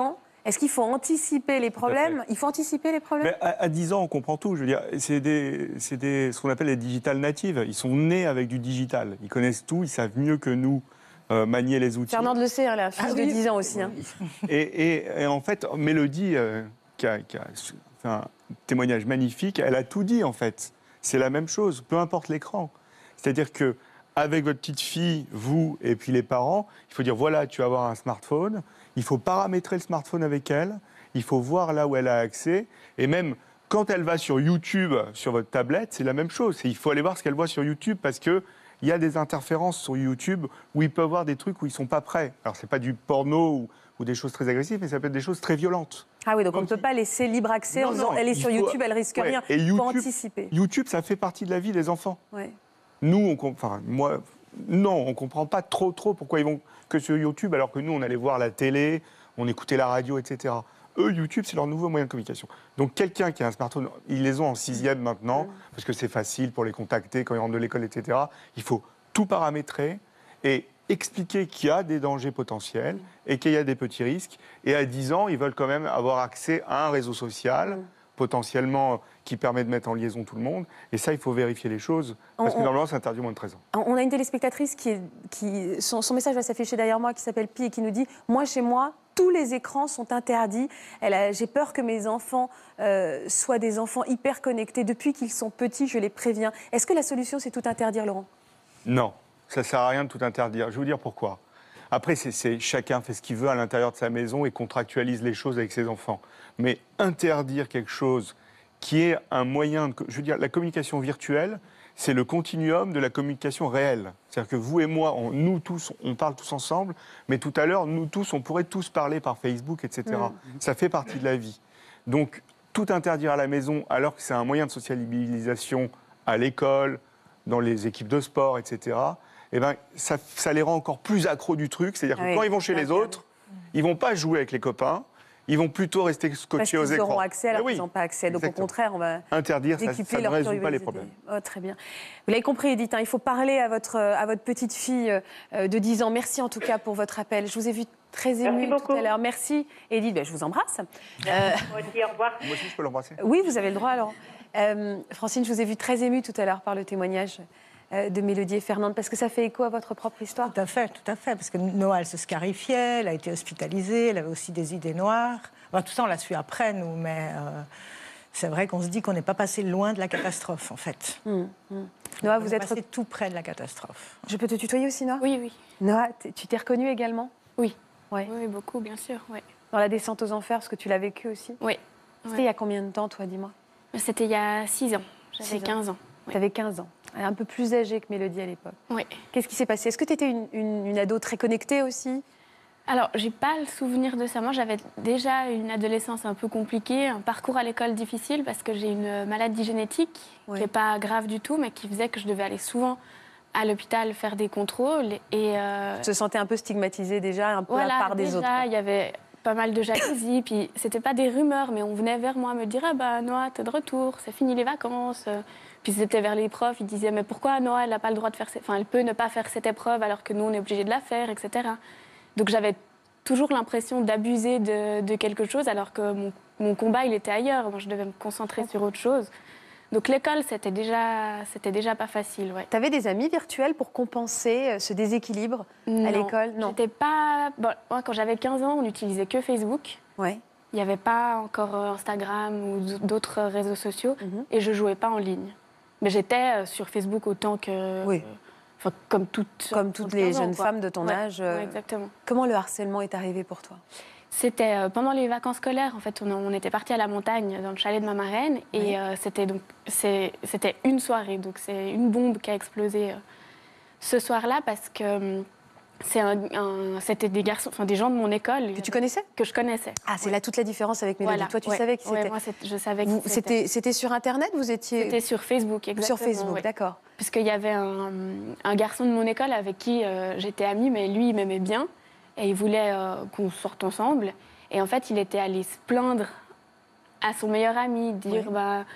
Est-ce qu'il faut anticiper les problèmes? Il faut anticiper les problèmes? Mais à, à dix ans, on comprend tout. Je veux dire, c'est des, c'est des, ce qu'on appelle les digital natives. Ils sont nés avec du digital. Ils connaissent tout, ils savent mieux que nous euh, manier les outils. Fernande le sait, elle a un fils Ah de oui. dix ans aussi. Hein. Et, et, et en fait, Mélodie, euh, qui, a, qui a fait un témoignage magnifique, elle a tout dit en fait. C'est la même chose, peu importe l'écran. C'est-à-dire que avec votre petite fille, vous et puis les parents, il faut dire voilà, tu vas avoir un smartphone, il faut paramétrer le smartphone avec elle, il faut voir là où elle a accès, et même quand elle va sur YouTube, sur votre tablette, c'est la même chose. Il faut aller voir ce qu'elle voit sur YouTube parce que il y a des interférences sur YouTube où ils peuvent voir des trucs où ils ne sont pas prêts. Alors, ce n'est pas du porno ou, ou des choses très agressives, mais ça peut être des choses très violentes. Ah oui, donc, donc on ne peut il... pas laisser libre accès non, en disant non, elle est sur faut... YouTube, elle risque ouais. rien. Et il YouTube, faut anticiper. YouTube, ça fait partie de la vie des enfants. Ouais. Nous, on, enfin, moi, non, on ne comprend pas trop, trop pourquoi ils vont que sur YouTube, alors que nous, on allait voir la télé, on écoutait la radio, et cetera. Eux, YouTube, c'est leur nouveau moyen de communication. Donc, quelqu'un qui a un smartphone, ils les ont en sixième maintenant, mmh. parce que c'est facile pour les contacter quand ils rentrent de l'école, et cetera. Il faut tout paramétrer et expliquer qu'il y a des dangers potentiels et qu'il y a des petits risques. Et à dix ans, ils veulent quand même avoir accès à un réseau social, mmh. potentiellement qui permet de mettre en liaison tout le monde. Et ça, il faut vérifier les choses, parce on, que normalement, c'est interdit au moins de treize ans. On a une téléspectatrice qui, est, qui son, son message va s'afficher derrière moi, qui s'appelle Pi, et qui nous dit « Moi, chez moi, tous les écrans sont interdits. J'ai peur que mes enfants euh, soient des enfants hyper connectés. Depuis qu'ils sont petits, je les préviens. » Est-ce que la solution, c'est tout interdire, Laurent? Non, ça ne sert à rien de tout interdire. Je vais vous dire pourquoi. Après, c'est, c'est, chacun fait ce qu'il veut à l'intérieur de sa maison et contractualise les choses avec ses enfants. Mais interdire quelque chose qui est un moyen de... Je veux dire, la communication virtuelle, c'est le continuum de la communication réelle. C'est-à-dire que vous et moi, on, nous tous, on parle tous ensemble, mais tout à l'heure, nous tous, on pourrait tous parler par Facebook, et cetera. Mmh. Ça fait partie de la vie. Donc, tout interdire à la maison, alors que c'est un moyen de socialisation à l'école, dans les équipes de sport, et cetera, eh ben, ça, ça les rend encore plus accros du truc. C'est-à-dire que oui, quand ils vont chez les autres, ils ne vont pas jouer avec les copains, ils vont plutôt rester scotchés aux écrans. Parce qu'ils auront accès alors oui, qu'ils n'ont pas accès. Donc exactement. Au contraire, on va interdire, ça, ça ne résout pas les problèmes. Oh, très bien. Vous l'avez compris, Edith, hein, il faut parler à votre, à votre petite fille euh, de dix ans. Merci en tout cas pour votre appel. Je vous ai vu très émue tout à l'heure. Merci, Edith. Ben, je vous embrasse. Euh... Moi aussi, au revoir. Moi aussi, je peux l'embrasser. Oui, vous avez le droit, alors. Euh, Francine, je vous ai vu très émue tout à l'heure par le témoignage de Mélodie et Fernande, parce que ça fait écho à votre propre histoire. Tout à fait, tout à fait, parce que Noah, elle se scarifiait, elle a été hospitalisée, elle avait aussi des idées noires. Enfin, tout ça, on l'a su après, nous, mais euh, c'est vrai qu'on se dit qu'on n'est pas passé loin de la catastrophe, en fait. Mmh, mmh. Noah, vous on est êtes passé tout près de la catastrophe. Je peux te tutoyer aussi, Noah? Oui, oui. Noah, tu t'es reconnue également? Oui. Ouais. Oui, beaucoup, bien sûr, oui. Dans la descente aux enfers, parce que tu l'as vécu aussi? Oui. C'était ouais. il y a combien de temps, toi, dis-moi? C'était il y a six ans. J'avais quinze ans. Ouais. Tu avais quinze ans. Un peu plus âgée que Mélodie à l'époque. Oui. Qu'est-ce qui s'est passé? Est-ce que tu étais une, une, une ado très connectée aussi? Alors, j'ai pas le souvenir de ça. Moi, j'avais déjà une adolescence un peu compliquée, un parcours à l'école difficile parce que j'ai une maladie génétique ouais. qui n'est pas grave du tout, mais qui faisait que je devais aller souvent à l'hôpital faire des contrôles. Et euh... Tu te sentais un peu stigmatisée déjà, un peu voilà, à part des déjà, autres. Il y avait pas mal de jalousie, puis c'était pas des rumeurs, mais on venait vers moi me dire « Ah bah Noah, t'es de retour, c'est fini les vacances ». Puis c'était vers les profs, ils disaient « Mais pourquoi Noah, elle n'a pas le droit de faire... Enfin, elle peut ne pas faire cette épreuve alors que nous, on est obligés de la faire, et cetera » Donc j'avais toujours l'impression d'abuser de, de quelque chose alors que mon, mon combat, il était ailleurs. Moi, je devais me concentrer sur autre chose. Donc l'école, c'était déjà, c'était déjà pas facile. Ouais. Tu avais des amis virtuels pour compenser ce déséquilibre non, à l'école? Non, j'étais pas... Bon, moi, quand j'avais quinze ans, on n'utilisait que Facebook. Ouais. Il n'y avait pas encore Instagram ou d'autres réseaux sociaux. Mm-hmm. Et je jouais pas en ligne. Mais j'étais sur Facebook autant que... Oui. Enfin, comme toutes, comme toutes les ans, jeunes quoi. femmes de ton ouais, âge. Ouais, exactement. Comment le harcèlement est arrivé pour toi? C'était euh, pendant les vacances scolaires. En fait, on, on était partis à la montagne dans le chalet de ma marraine. Et oui. euh, c'était donc c'était une soirée. Donc c'est une bombe qui a explosé euh, ce soir-là parce que... C'est un, un, c'était des garçons, enfin des gens de mon école que tu connaissais, que je connaissais. Ah, c'est ouais. là toute la différence avec Mélodie. Voilà. Toi, tu ouais. savais qui c'était. Ouais, moi, je savais qui vous, c'était. C'était sur Internet, vous étiez. C'était sur Facebook, exactement. Sur Facebook, ouais. d'accord. Parce qu'il y avait un, un garçon de mon école avec qui euh, j'étais amie, mais lui, il m'aimait bien et il voulait euh, qu'on sorte ensemble. Et en fait, il était allé se plaindre à son meilleur ami, dire ouais. bah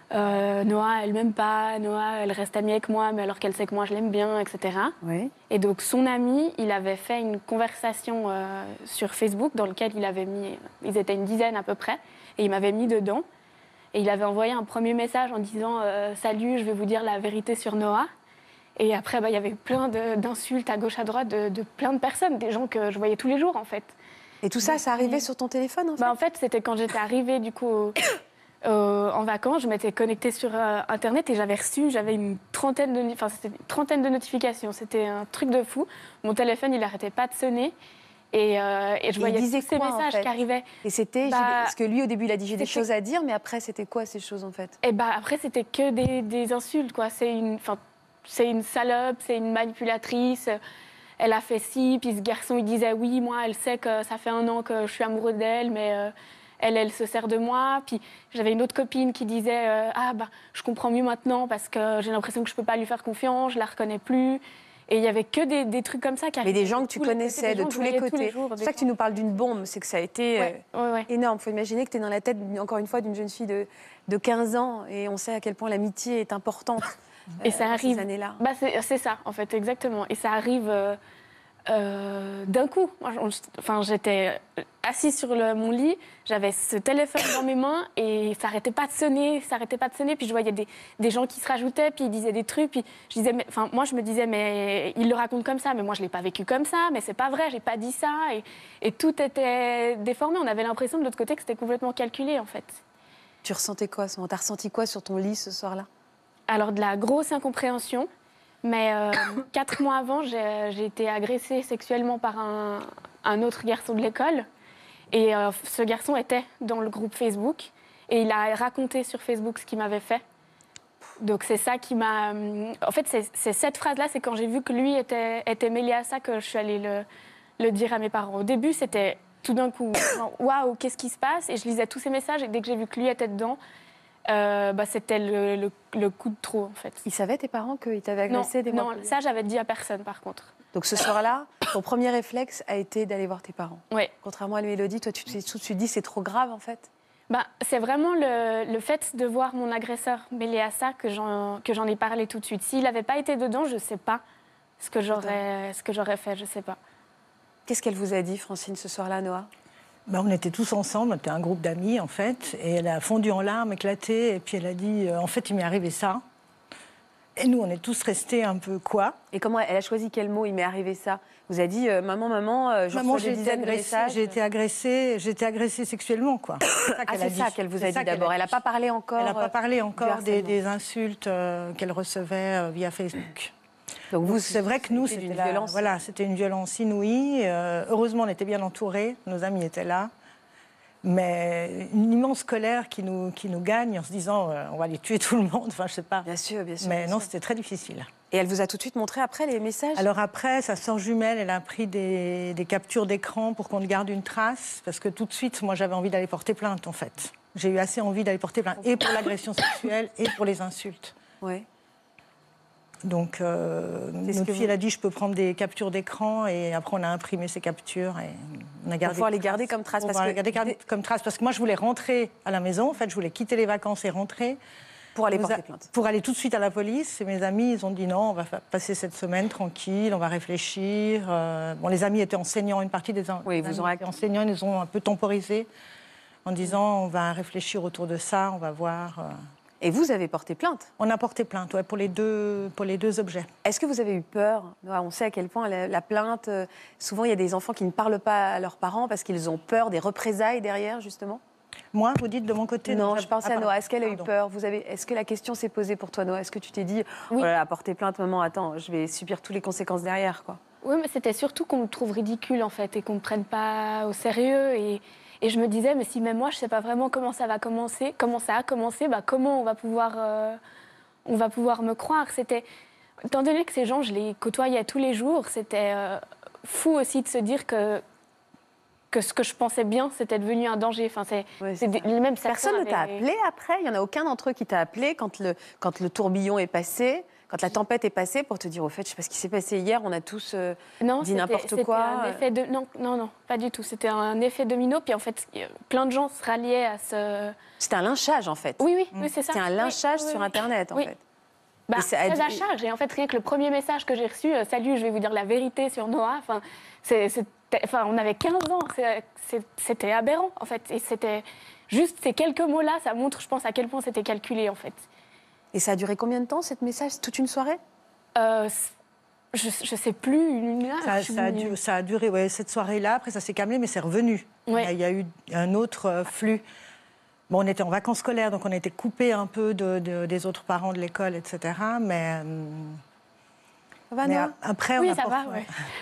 Euh, Noah, elle m'aime pas, Noah, elle reste amie avec moi, mais alors qu'elle sait que moi, je l'aime bien, et cetera. Oui. Et donc, son ami, il avait fait une conversation euh, sur Facebook dans laquelle il avait mis... Ils étaient une dizaine à peu près, et il m'avait mis dedans. Et il avait envoyé un premier message en disant euh, « Salut, je vais vous dire la vérité sur Noah ». Et après, bah, il y avait plein de, d'insultes à gauche, à droite, de, de plein de personnes, des gens que je voyais tous les jours, en fait. Et tout ça, ça arrivait sur ton téléphone, en fait? Bah, en fait, c'était quand j'étais arrivée, du coup... Euh, en vacances, je m'étais connectée sur euh, Internet et j'avais reçu, j'avais une trentaine de, enfin, c'était une trentaine de notifications. C'était un truc de fou. Mon téléphone, il n'arrêtait pas de sonner et, euh, et je Et voyais il disait tous ces quoi, messages en fait qui arrivaient. Et c'était, Bah, parce que lui, au début, il a dit j'ai des c'était- choses à dire, mais après, c'était quoi ces choses, en fait? Et bah après, c'était que des, des insultes, quoi. C'est une, enfin, c'est une salope, c'est une manipulatrice. Elle a fait ci, puis ce garçon, il disait oui, moi, elle sait que ça fait un an que je suis amoureux d'elle, mais euh, elle, elle se sert de moi. Puis j'avais une autre copine qui disait euh, ah bah je comprends mieux maintenant parce que j'ai l'impression que je peux pas lui faire confiance, je la reconnais plus. Et il y avait que des, des trucs comme ça qui Mais arrivaient des gens que tu tous les côtés, connaissais des de gens que tous je les voyais tous côtés. jours, C'est des ça que tu gens- nous parles d'une bombe, c'est que ça a été Ouais, euh, ouais, ouais. énorme. Il faut imaginer que tu es dans la tête, encore une fois, d'une jeune fille de, de quinze ans. Et on sait à quel point l'amitié est importante Et euh, ça dans arrive. ces années-là. Bah, c'est, c'est ça, en fait, exactement. Et ça arrive euh, euh, d'un coup. Moi, on- enfin, j'étais assise sur le- mon lit, j'avais ce téléphone dans mes mains et ça n'arrêtait pas de sonner, ça n'arrêtait pas de sonner. Puis je voyais des, des gens qui se rajoutaient, puis ils disaient des trucs. Puis je disais, mais, enfin, moi, je me disais, mais il le raconte comme ça, mais moi, je ne l'ai pas vécu comme ça, mais c'est pas vrai, j'ai pas dit ça. Et, et tout était déformé. On avait l'impression de l'autre côté que c'était complètement calculé, en fait. Tu ressentais quoi? Tu as ressenti quoi sur ton lit ce soir-là? Alors, de la grosse incompréhension. Mais euh, quatre mois avant, j'ai, j'ai été agressée sexuellement par un, un autre garçon de l'école. Et euh, ce garçon était dans le groupe Facebook. Et il a raconté sur Facebook ce qu'il m'avait fait. Donc c'est ça qui m'a... En fait, c'est, c'est cette phrase-là, c'est quand j'ai vu que lui était, était mêlé à ça que je suis allée le, le dire à mes parents. Au début, c'était tout d'un coup, waouh, qu'est-ce qui se passe? Et je lisais tous ces messages et dès que j'ai vu que lui était dedans, Euh, bah, c'était le, le, le coup de trop, en fait. Ils savaient, tes parents, qu'ils t'avaient Non, agressé des mois non, plus tard? ça, j'avais dit à personne, par contre. Donc ce soir-là, ton premier réflexe a été d'aller voir tes parents. Ouais. Contrairement à Mélodie, toi, tu t'es tout de suite dit c'est trop grave, en fait. Bah, c'est vraiment le, le fait de voir mon agresseur mêlé à ça que j'en, que j'en ai parlé tout de suite. S'il n'avait pas été dedans, je ne sais pas ce que j'aurais, ce que j'aurais fait, je ne sais pas. Qu'est-ce qu'elle vous a dit, Francine, ce soir-là, Noah? Ben, on était tous ensemble, on était un groupe d'amis en fait, et elle a fondu en larmes, éclaté, et puis elle a dit euh, en fait il m'est arrivé ça. Et nous on est tous restés un peu quoi. Et comment elle a choisi quel mot il m'est arrivé ça? Vous a dit euh, maman, maman, euh, je Maman, reçois j'ai des été dizaines de agressée, messages. j'ai été agressée, j'ai été agressée sexuellement quoi. C'est ça Ah, qu'elle c'est a dit. ça qu'elle vous C'est a ça dit qu'elle d'abord. Elle n'a dit. pas parlé encore. Elle n'a pas parlé euh, encore du des, harcèlement. des insultes euh, qu'elle recevait euh, via Facebook. Donc Vous, c'est vrai que nous, c'était c'était d'une la- violence. Voilà, c'était une violence inouïe. Euh, heureusement, on était bien entourés, nos amis étaient là. Mais une immense colère qui nous, qui nous gagne en se disant euh, on va aller tuer tout le monde, enfin je sais pas. Bien sûr, bien sûr. Mais bien non, sûr. c'était très difficile. Et elle vous a tout de suite montré après les messages? Alors après, sa sœur jumelle, elle a pris des, des captures d'écran pour qu'on garde une trace, parce que tout de suite, moi j'avais envie d'aller porter plainte en fait. J'ai eu assez envie d'aller porter plainte, et pour l'agression sexuelle, et pour les insultes. Oui. Donc euh, C'est ce notre que fille, vous- elle a dit je peux prendre des captures d'écran, et après on a imprimé ces captures, et on a gardé... pouvoir les traces. garder comme traces, On parce va que- les garder comme- comme traces, parce que moi je voulais rentrer à la maison, en fait je voulais quitter les vacances et rentrer. Pour aller Nous a- porter plainte. Pour aller tout de suite à la police. Et mes amis, ils ont dit non, on va fa- passer cette semaine tranquille, on va réfléchir. Euh, bon, les amis étaient enseignants, une partie des en- Oui, ils des vous amis ont étaient enseignants, ils nous ont un peu temporisé en disant on va réfléchir autour de ça, on va voir. euh. Et vous avez porté plainte. On a porté plainte ouais, pour, les deux, pour les deux objets. Est-ce que vous avez eu peur? Noah, on sait à quel point la, la plainte, euh, souvent il y a des enfants qui ne parlent pas à leurs parents parce qu'ils ont peur des représailles derrière, justement. Moi, vous dites de mon côté Non, donc, je pensais ah, à pardon. Noah. Est-ce qu'elle a eu Pardon. peur? Vous avez... Est-ce que la question s'est posée pour toi, Noah? Est-ce que tu t'es dit, Oui. oh là là, porter plainte, maman, attends, je vais subir toutes les conséquences derrière, quoi? Oui, mais c'était surtout qu'on me trouve ridicule, en fait, et qu'on ne me prenne pas au sérieux. Et, et je me disais, mais si même moi, je ne sais pas vraiment comment ça va commencer, comment ça a commencé, bah, comment on va pouvoir, euh, on va pouvoir me croire? C'était... Étant donné que ces gens, je les côtoyais tous les jours, c'était euh, fou aussi de se dire que, que ce que je pensais bien, c'était devenu un danger. Enfin, c'est, Ouais, c'est c'est des- ça. même Personne ne certains t'a avaient- appelé après? Il n'y en a aucun d'entre eux qui t'a appelé quand le, quand le tourbillon est passé? Quand la tempête est passée, pour te dire, au fait, je ne sais pas ce qui s'est passé hier, on a tous euh, Non, dit c'était- n'importe c'était quoi. un effet de... Non, non, non, pas du tout. C'était un effet domino. Puis en fait, plein de gens se ralliaient à ce... C'était un lynchage, en fait. Oui, oui, oui c'est ça. C'était un lynchage Oui, oui, sur oui. Internet, en Oui. fait. Bah, Et ça a très dû- à charge. Et en fait, rien que le premier message que j'ai reçu, euh, salut, je vais vous dire la vérité sur Noah. Enfin, c'est- c'était- enfin, on avait quinze ans. C'est- c'est- C'était aberrant, en fait. Et c'était juste ces quelques mots-là, ça montre, je pense, à quel point c'était calculé, en fait. Et ça a duré combien de temps, cette message? Toute une soirée? Euh, je, je sais plus, une heure. Ça, je suis- ça a, du- ça a duré ouais, cette soirée-là, après ça s'est calmé, mais c'est revenu. Ouais. Il, y a, il y a eu un autre euh, flux. Bon, on était en vacances scolaires, donc on a été coupés un peu de, de- des autres parents de l'école, et cetera. Mais, euh, Ça va, mais Noah a- après, on Oui, a ça porté- va, ouais.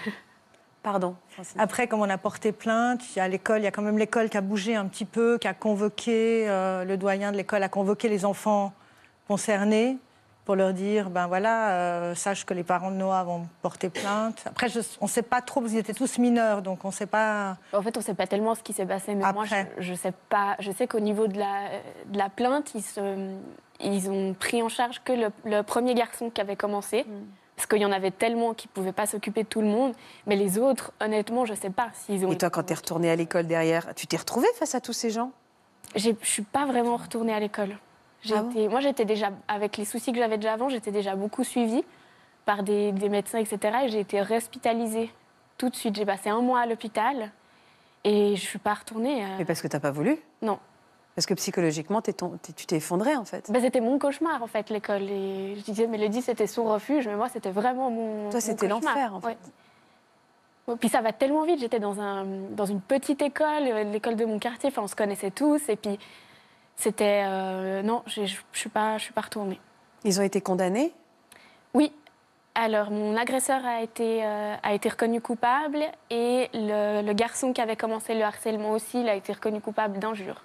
Pardon. Francine. Après, comme on a porté plainte, il y a l'école, il y a quand même l'école qui a bougé un petit peu, qui a convoqué, euh, le doyen de l'école a convoqué les enfants concernés pour leur dire, ben voilà, euh, sache que les parents de Noah vont porter plainte. Après, je- on ne sait pas trop, parce qu'ils étaient tous mineurs, donc on ne sait pas... En fait, on ne sait pas tellement ce qui s'est passé, mais moi, Après. je, je sais pas. Je sais qu'au niveau de la, de la plainte, ils, se, ils ont pris en charge que le, le premier garçon qui avait commencé, parce qu'il y en avait tellement qu'ils ne pouvaient pas s'occuper de tout le monde. Mais les autres, honnêtement, je ne sais pas s'ils ont... Et toi, quand tu es retournée à l'école derrière, tu t'es retrouvée face à tous ces gens? Je ne suis pas vraiment retournée à l'école. J'ai Ah bon été- moi, j'étais déjà, avec les soucis que j'avais déjà avant, j'étais déjà beaucoup suivie par des, des médecins, et cetera. Et j'ai été réhospitalisée tout de suite. J'ai passé un mois à l'hôpital et je ne suis pas retournée. euh, Mais parce que tu n'as pas voulu? Non. Parce que psychologiquement, t'es ton- t'es- tu t'es effondrée, en fait. Ben, c'était mon cauchemar, en fait, l'école. Et je disais, Mélodie, c'était son refuge, mais moi, c'était vraiment mon. Toi, mon c'était cauchemar. l'enfer, en fait. Ouais. Ouais, puis ça va tellement vite. J'étais dans, un, dans une petite école, euh, l'école de mon quartier. Enfin, on se connaissait tous. Et puis, c'était. euh, non, j'ai- je ne suis pas, je suis pas retournée. Ils ont été condamnés? Oui. Alors, mon agresseur a été, euh, a été reconnu coupable et le, le garçon qui avait commencé le harcèlement aussi, il a été reconnu coupable d'injure.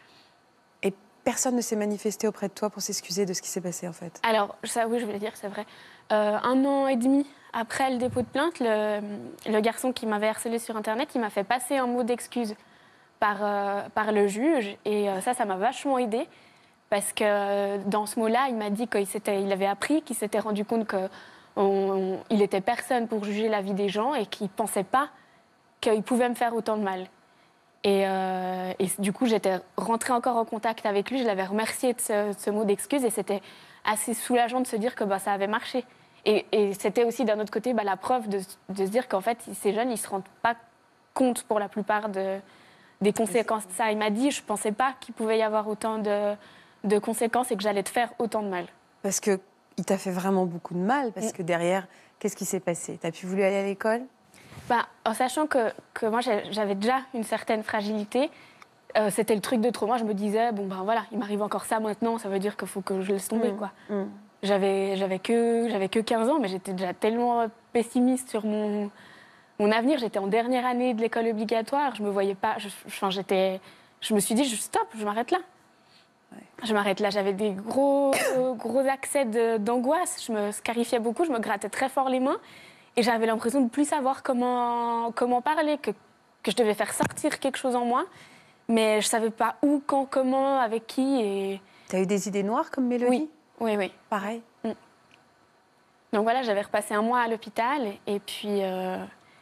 Et personne ne s'est manifesté auprès de toi pour s'excuser de ce qui s'est passé, en fait? Alors, ça, oui, je voulais dire, c'est vrai. Euh, un an et demi après le dépôt de plainte, le, le garçon qui m'avait harcelé sur Internet, il m'a fait passer un mot d'excuse par, euh, par le juge. Et euh, ça, ça m'a vachement aidée. Parce que euh, dans ce mot-là, il m'a dit qu'il s'était, il avait appris, qu'il s'était rendu compte qu'il n'était personne pour juger la vie des gens et qu'il ne pensait pas qu'il pouvait me faire autant de mal. Et, euh, et du coup, j'étais rentrée encore en contact avec lui. Je l'avais remercié de ce, de ce mot d'excuse et c'était assez soulageant de se dire que bah, ça avait marché. Et, et c'était aussi d'un autre côté bah, la preuve de, de se dire qu'en fait, ces jeunes, ils ne se rendent pas compte pour la plupart de, des conséquences de ça. Il m'a dit, je ne pensais pas qu'il pouvait y avoir autant de, de conséquences et que j'allais te faire autant de mal. Parce qu'il t'a fait vraiment beaucoup de mal, parce Mm. que derrière, qu'est-ce qui s'est passé? T'as plus voulu aller à l'école? Bah, en sachant que, que moi, j'avais déjà une certaine fragilité, euh, c'était le truc de trop. Moi, je me disais, bon, ben voilà, il m'arrive encore ça maintenant, ça veut dire qu'il faut que je laisse tomber, Mm. quoi. Mm. J'avais, j'avais, que, j'avais que quinze ans, mais j'étais déjà tellement pessimiste sur mon, mon avenir. J'étais en dernière année de l'école obligatoire, je me voyais pas... Je, enfin, j'étais, je me suis dit, je, stop, je m'arrête là. Ouais. Je m'arrête là. J'avais des gros, gros accès de, d'angoisse. Je me scarifiais beaucoup, je me grattais très fort les mains. Et j'avais l'impression de ne plus savoir comment, comment parler, que, que je devais faire sortir quelque chose en moi. Mais je ne savais pas où, quand, comment, avec qui. Et... T'as eu des idées noires comme Mélodie? Oui, oui, oui. Pareil. Mm. Donc voilà, j'avais repassé un mois à l'hôpital. Et puis, euh...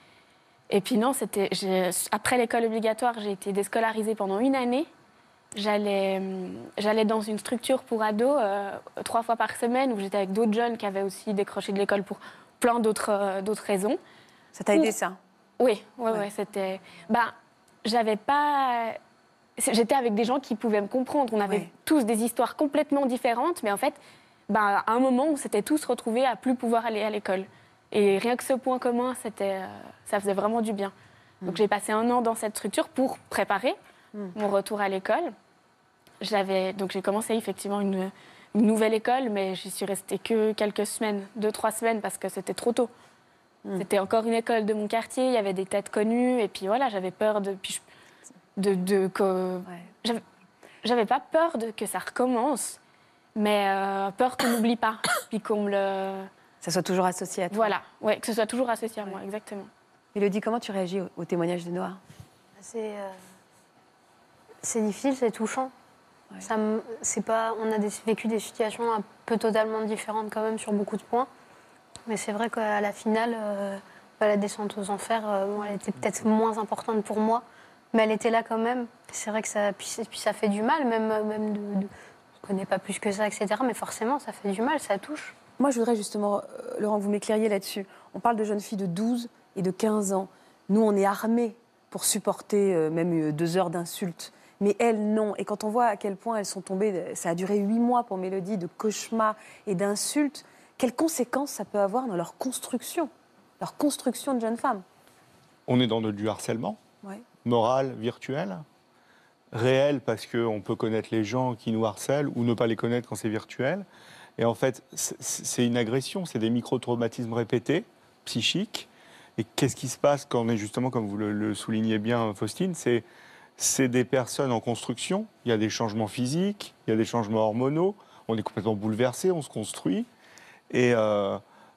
et puis non, c'était... j'ai- après l'école obligatoire, j'ai été déscolarisée pendant une année. J'allais, j'allais dans une structure pour ados euh, trois fois par semaine où j'étais avec d'autres jeunes qui avaient aussi décroché de l'école pour plein d'autres, euh, d'autres raisons. Ça t'a aidé, Ouh. ça? Oui, ouais, Ouais. ouais, c'était... Bah, j'avais pas... J'étais avec des gens qui pouvaient me comprendre. On avait Ouais. tous des histoires complètement différentes, mais en fait, bah, à un moment, on s'était tous retrouvés à plus pouvoir aller à l'école. Et rien que ce point commun, c'était, euh, ça faisait vraiment du bien. Donc j'ai passé un an dans cette structure pour préparer Mm. mon retour à l'école. J'avais, donc j'ai commencé effectivement une, une nouvelle école, mais j'y suis restée que quelques semaines, deux, trois semaines, parce que c'était trop tôt. Mm. C'était encore une école de mon quartier, il y avait des têtes connues, et puis voilà, j'avais peur de... Puis je- de, de que, Ouais. j'avais, j'avais pas peur de que ça recommence, mais euh, peur qu'on n'oublie pas, puis qu'on me le... Ça soit toujours associé à toi. Voilà, ouais, que ce soit toujours associé à moi, Ouais. exactement. Mélodie, comment tu réagis au, au témoignage de Noah? C'est euh, c'est difficile, c'est touchant. Ouais. Ça me, c'est pas, on a des, vécu des situations un peu totalement différentes quand même sur beaucoup de points. Mais c'est vrai qu'à la finale, euh, la descente aux enfers, euh, bon, elle était peut-être moins importante pour moi, mais elle était là quand même. C'est vrai que ça, puis, puis ça fait du mal, même, même de, de, je connais pas plus que ça, et cetera. Mais forcément, ça fait du mal, ça touche. Moi, je voudrais justement, euh, Laurent, que vous m'éclairiez là-dessus. On parle de jeunes filles de douze et de quinze ans. Nous, on est armés pour supporter euh, même deux heures d'insultes. Mais elles, non. Et quand on voit à quel point elles sont tombées, ça a duré huit mois pour Mélodie, de cauchemars et d'insultes, quelles conséquences ça peut avoir dans leur construction, leur construction de jeunes femmes? On est dans du harcèlement, ouais. moral, virtuel, réel, parce qu'on peut connaître les gens qui nous harcèlent ou ne pas les connaître quand c'est virtuel. Et en fait, c'est une agression, c'est des micro-traumatismes répétés, psychiques. Et qu'est-ce qui se passe quand on est justement, comme vous le, le soulignez bien, Faustine, c'est... C'est des personnes en construction, il y a des changements physiques, il y a des changements hormonaux, on est complètement bouleversé, on se construit, et euh,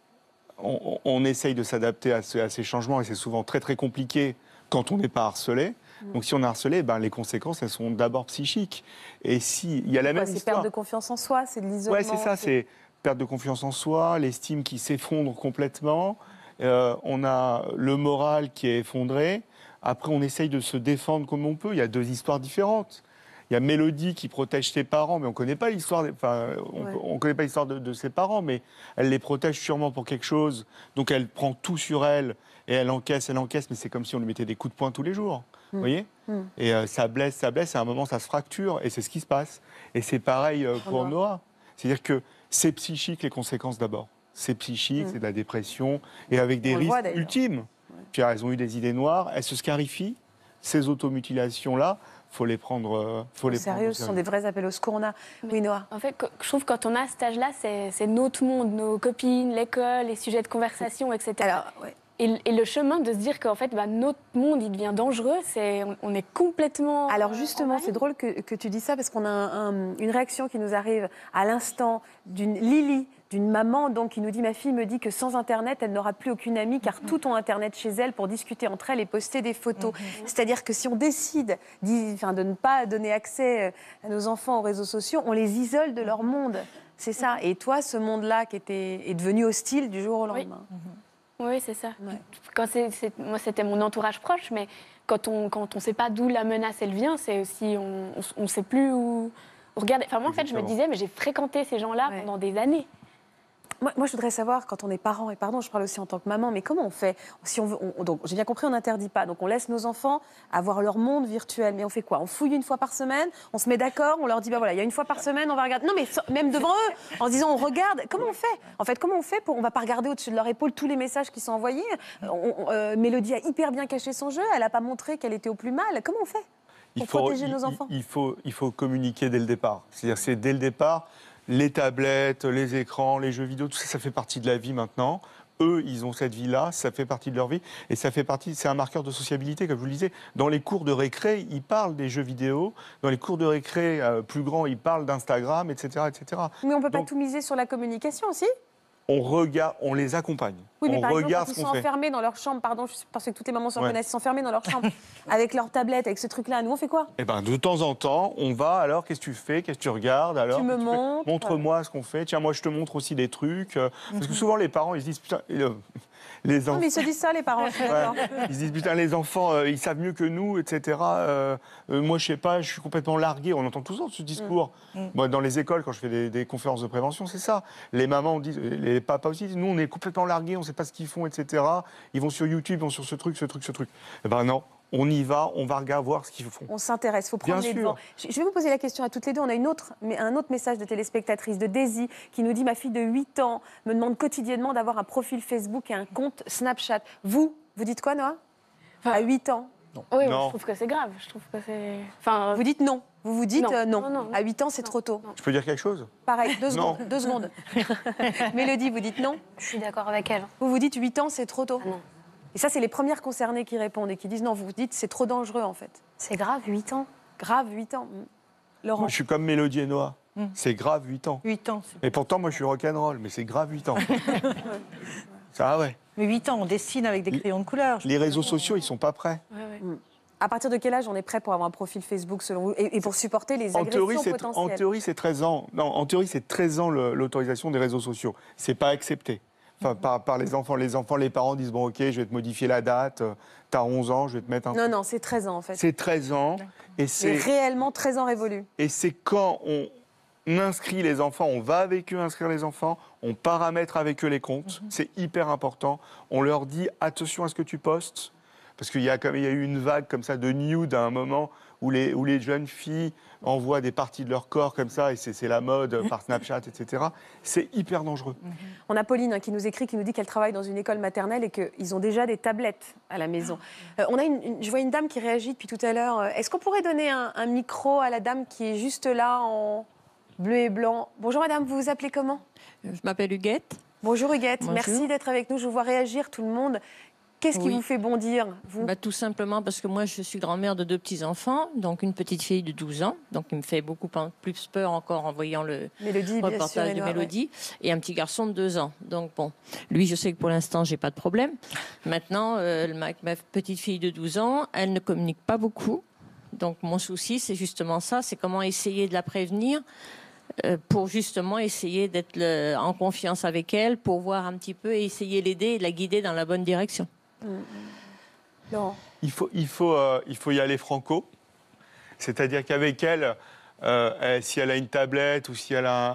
on, on essaye de s'adapter à, ce, à ces changements, et c'est souvent très très compliqué quand on n'est pas harcelé. Mmh. Donc si on est harcelé, ben, les conséquences, elles sont d'abord psychiques. Et si, il y a la même c'est histoire... perte de confiance en soi, c'est de l'isolement. Oui, c'est ça, c'est perte de confiance en soi, l'estime qui s'effondre complètement, euh, on a le moral qui est effondré. Après, on essaye de se défendre comme on peut. Il y a deux histoires différentes. Il y a Mélodie qui protège ses parents, mais on ne connaît pas l'histoire. Enfin, on ouais. ne connaît pas l'histoire de, de ses parents, mais elle les protège sûrement pour quelque chose. Donc, elle prend tout sur elle et elle encaisse, elle encaisse. Mais c'est comme si on lui mettait des coups de poing tous les jours. Mmh. Vous voyez mmh. Et euh, ça blesse, ça blesse. Et à un moment, ça se fracture. Et c'est ce qui se passe. Et c'est pareil euh, pour Noah. C'est-à-dire que c'est psychique les conséquences d'abord. C'est psychique, mmh. c'est de la dépression et avec des on risques ultimes. Puis elles ont eu des idées noires, elles se scarifient. Ces automutilations-là, il faut les prendre, faut les sérieux. prendre Ce sont des vrais appels au secours. On a... Oui, Noah. En fait, je trouve que quand on a cet âge-là, c'est notre monde, nos copines, l'école, les sujets de conversation, et cetera. Alors, ouais. et, et le chemin de se dire qu'en fait, bah, notre monde, il devient dangereux, c'est, on, on est complètement... Alors justement, c'est drôle que, que tu dis ça, parce qu'on a un, un, une réaction qui nous arrive à l'instant d'une Lily, d'une maman donc, qui nous dit « Ma fille me dit que sans Internet, elle n'aura plus aucune amie, car mmh. tout ont Internet chez elle pour discuter entre elles et poster des photos. Mmh. » C'est-à-dire que si on décide enfin, de ne pas donner accès à nos enfants aux réseaux sociaux, on les isole de leur monde. C'est ça. Et toi, ce monde-là qui était, est devenu hostile du jour au lendemain. Oui, mmh. oui c'est ça. Ouais. Quand c'est, c'est, moi, c'était mon entourage proche, mais quand on quand ne sait pas d'où la menace, elle vient, c'est aussi... On ne sait plus où... Regarder. Enfin, moi, en fait, je me disais, mais j'ai fréquenté ces gens-là ouais. pendant des années. Moi, moi, je voudrais savoir, quand on est parent, et pardon, je parle aussi en tant que maman, mais comment on fait si on veut, on, donc, j'ai bien compris, on n'interdit pas. Donc, on laisse nos enfants avoir leur monde virtuel. Mais on fait quoi? On fouille une fois par semaine, on se met d'accord, on leur dit, bah voilà, il y a une fois par semaine, on va regarder. Non, mais même devant eux, en se disant, on regarde. Comment on fait? En fait, comment on fait pour... On va pas regarder au-dessus de leur épaule tous les messages qui sont envoyés. On, on, euh, Mélodie a hyper bien caché son jeu, elle n'a pas montré qu'elle était au plus mal. Comment on fait pour il faut, protéger il, nos enfants? il faut, il faut communiquer dès le départ. C'est-à-dire c'est dès le départ... Les tablettes, les écrans, les jeux vidéo, tout ça, ça fait partie de la vie maintenant. Eux, ils ont cette vie-là, ça fait partie de leur vie. Et ça fait partie, c'est un marqueur de sociabilité, comme je vous le disais. Dans les cours de récré, ils parlent des jeux vidéo. Dans les cours de récré euh, plus grands, ils parlent d'Instagram, et cetera, et cetera. Mais on ne peut Donc, pas tout miser sur la communication aussi? On regarde, on les accompagne. Oui, mais on par regarde exemple, ce ils qu'on sont fait. enfermés dans leur chambre, pardon, parce que toutes les mamans se Ouais. reconnaissent, ils sont enfermés dans leur chambre, avec leur tablette, avec ce truc-là. Nous, on fait quoi? Eh ben, de temps en temps, on va, alors, qu'est-ce que tu fais? Qu'est-ce que tu regardes? Alors, Tu me fais montres. Montre-moi ce qu'on fait. Tiens, moi, je te montre aussi des trucs. euh, Parce que souvent, les parents, ils se disent, putain, euh, les enfants... Non, mais ils se disent ça, les parents, je suis d'accord. Ouais. Ils se disent, putain, les enfants, euh, ils savent mieux que nous, et cetera. Euh, euh, moi, je sais pas, je suis complètement largué. On entend toujours ce discours. Mm. Moi, dans les écoles, quand je fais des, des conférences de prévention, c'est ça. Les mamans disent, les papas aussi disent, nous, on est complètement largués, on sait pas ce qu'ils font, et cetera. Ils vont sur YouTube, ils vont sur ce truc, ce truc, ce truc. Eh ben non. On y va, on va regarder voir ce qu'ils font. On s'intéresse, il faut prendre Bien les sûr. devants. Je vais vous poser la question à toutes les deux. On a une autre, mais un autre message de téléspectatrice, de Daisy, qui nous dit « Ma fille de huit ans me demande quotidiennement d'avoir un profil Facebook et un compte Snapchat. » Vous, vous dites quoi, Noah? enfin, À huit ans? Non. Oui, non. je trouve que c'est grave. Je trouve que c'est... Enfin, vous dites non. Vous vous dites non. Euh, non. Non, non. À huit ans, c'est trop tôt. Non. Je peux dire quelque chose? Pareil, deux secondes. Deux secondes. Mélodie, vous dites non? Je suis d'accord avec elle. Vous vous dites huit ans, c'est trop tôt? Ah non. Et ça, c'est les premières concernées qui répondent et qui disent non, vous vous dites c'est trop dangereux en fait. C'est grave, huit ans. Grave, huit ans. Laurent. Moi, je suis comme Mélodie et Noah. Mm. C'est grave, huit ans. huit ans. Et pourtant, moi, je suis rock'n'roll, mais c'est grave, huit ans. Ça, ouais. Mais huit ans, on dessine avec des crayons de couleur. Les réseaux sociaux, ils sont pas prêts. Ouais, ouais. À partir de quel âge on est prêt pour avoir un profil Facebook selon vous et, et pour supporter les en agressions théorie, potentielles? En théorie, c'est treize ans. Non, en théorie, c'est treize ans l'autorisation des réseaux sociaux. C'est pas accepté. Enfin, par, par les enfants. Les enfants, les parents disent bon, ok, je vais te modifier la date. Tu as onze ans, je vais te mettre un. Non, non, c'est treize ans en fait. C'est treize ans. Et c'est réellement treize ans révolus. Et c'est quand on inscrit les enfants, on va avec eux inscrire les enfants, on paramètre avec eux les comptes. Mm-hmm. C'est hyper important. On leur dit attention à ce que tu postes. Parce qu'il y a, comme, il y a eu une vague comme ça de nude à un moment où les, où les jeunes filles envoient des parties de leur corps comme ça, et c'est la mode par Snapchat, et cetera. C'est hyper dangereux. On a Pauline hein, qui nous écrit, qui nous dit qu'elle travaille dans une école maternelle et qu'ils ont déjà des tablettes à la maison. Euh, on a une, une, je vois une dame qui réagit depuis tout à l'heure. Est-ce qu'on pourrait donner un, un micro à la dame qui est juste là en bleu et blanc? Bonjour madame, vous vous appelez comment? Je m'appelle Huguette. Bonjour Huguette, Bonjour. Merci d'être avec nous. Je vous vois réagir tout le monde. Qu'est-ce qui oui. vous fait bondir, vous? Bah, tout simplement parce que moi, je suis grand-mère de deux petits-enfants, donc une petite fille de douze ans, donc il me fait beaucoup plus peur encore en voyant le Mélodie, reportage de Mélodie, ouais. Et un petit garçon de deux ans. Donc bon, lui, je sais que pour l'instant, j'ai pas de problème. Maintenant, euh, ma, ma petite fille de douze ans, elle ne communique pas beaucoup. Donc mon souci, c'est justement ça, c'est comment essayer de la prévenir euh, pour justement essayer d'être en confiance avec elle, pour voir un petit peu et essayer l'aider et la guider dans la bonne direction. Mmh. Non. Il faut, il, faut, euh, il faut y aller franco. C'est-à-dire qu'avec elle, euh, elle, si elle a une tablette ou si elle a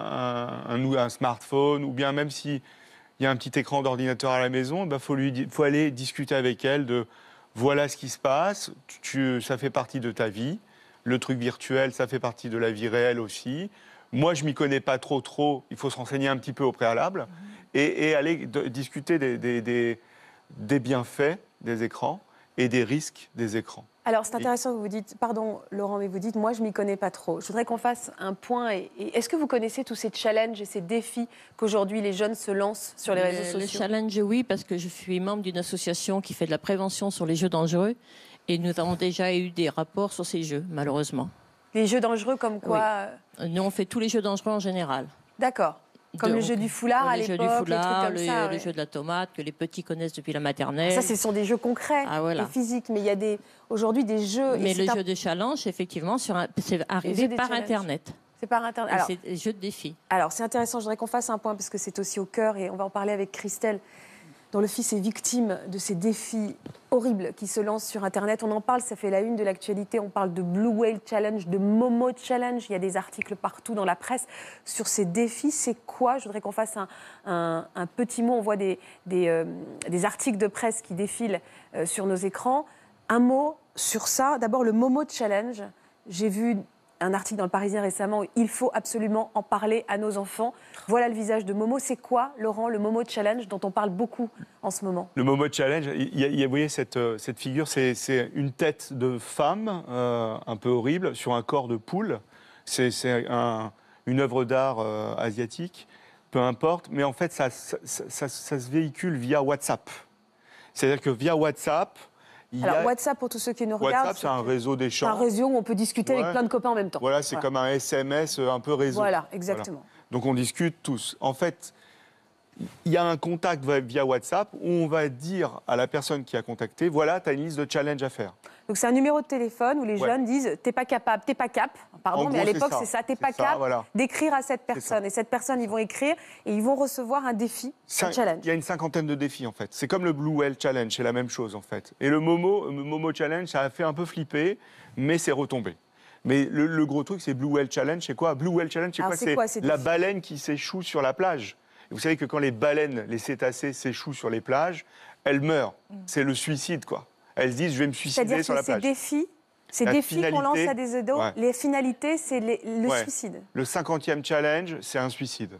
un, un, un, un smartphone, ou bien même s'il y a un petit écran d'ordinateur à la maison, il bah, faut, faut aller discuter avec elle de voilà ce qui se passe, tu, ça fait partie de ta vie. Le truc virtuel, ça fait partie de la vie réelle aussi. Moi, je ne m'y connais pas trop, trop. Il faut se renseigner un petit peu au préalable. Mmh. Et, et aller de, discuter des... des, des des bienfaits des écrans et des risques des écrans. Alors, c'est intéressant que vous dites, pardon Laurent, mais vous dites, moi, je ne m'y connais pas trop. Je voudrais qu'on fasse un point. Et, et est-ce que vous connaissez tous ces challenges et ces défis qu'aujourd'hui les jeunes se lancent sur les réseaux le, sociaux? Le challenge, oui, parce que je suis membre d'une association qui fait de la prévention sur les jeux dangereux. Et nous avons déjà eu des rapports sur ces jeux, malheureusement. Les jeux dangereux comme quoi? Oui. Nous, on fait tous les jeux dangereux en général. D'accord. Comme de, le jeu du foulard à l'époque, les trucs comme le, ça. Le ouais. jeu de la tomate que les petits connaissent depuis la maternelle. Ça, ce sont des jeux concrets ah, voilà. et physiques. Mais il y a des, aujourd'hui des jeux... Mais et le un... jeu de challenge, effectivement, c'est arrivé par challenges. Internet. C'est par Internet. C'est des jeux de défi. Alors, c'est intéressant. Je voudrais qu'on fasse un point parce que c'est aussi au cœur et on va en parler avec Christelle, dont le fils est victime de ces défis horribles qui se lancent sur Internet. On en parle, ça fait la une de l'actualité. On parle de Blue Whale Challenge, de Momo Challenge. Il y a des articles partout dans la presse sur ces défis. C'est quoi? Je voudrais qu'on fasse un, un, un petit mot. On voit des, des, euh, des articles de presse qui défilent euh, sur nos écrans. Un mot sur ça. D'abord, le Momo Challenge. J'ai vu un article dans le Parisien récemment où il faut absolument en parler à nos enfants. Voilà le visage de Momo. C'est quoi, Laurent, le Momo Challenge dont on parle beaucoup en ce moment? Le Momo Challenge, il y a, il y a, vous voyez cette, cette figure, c'est une tête de femme euh, un peu horrible sur un corps de poule. C'est un, une œuvre d'art euh, asiatique, peu importe. Mais en fait, ça, ça, ça, ça se véhicule via WhatsApp. C'est-à-dire que via WhatsApp, Il Alors, a... WhatsApp, pour tous ceux qui nous regardent, WhatsApp, c'est un réseau d'échange. C'est un réseau où on peut discuter ouais. avec plein de copains en même temps. Voilà, c'est voilà. comme un S M S un peu réseau. Voilà, exactement. Voilà. Donc, on discute tous. En fait, il y a un contact via WhatsApp où on va dire à la personne qui a contacté, voilà, tu as une liste de challenges à faire. Donc, c'est un numéro de téléphone où les ouais. jeunes disent, t'es pas capable, t'es pas cap, pardon, gros, mais à l'époque, c'est ça, t'es pas ça, cap voilà. d'écrire à cette personne. Et cette personne, ils vont écrire et ils vont recevoir un défi, Cin un challenge. Il y a une cinquantaine de défis, en fait. C'est comme le Blue Whale Challenge, c'est la même chose, en fait. Et le Momo, le Momo Challenge, ça a fait un peu flipper, mais c'est retombé. Mais le, le gros truc, c'est Blue Whale Challenge, c'est quoi? Blue Whale Challenge, c'est quoi? C'est la baleine qui s'échoue sur la plage. Et vous savez que quand les baleines, les cétacés s'échouent sur les plages, elles meurent. Mm. C'est le suicide, quoi. Elles disent, je vais me suicider sur la plage. C'est-à-dire que ces défis, ces défis qu'on lance à des ados, ouais. les finalités, c'est le ouais. suicide. Le cinquantième challenge, c'est un suicide.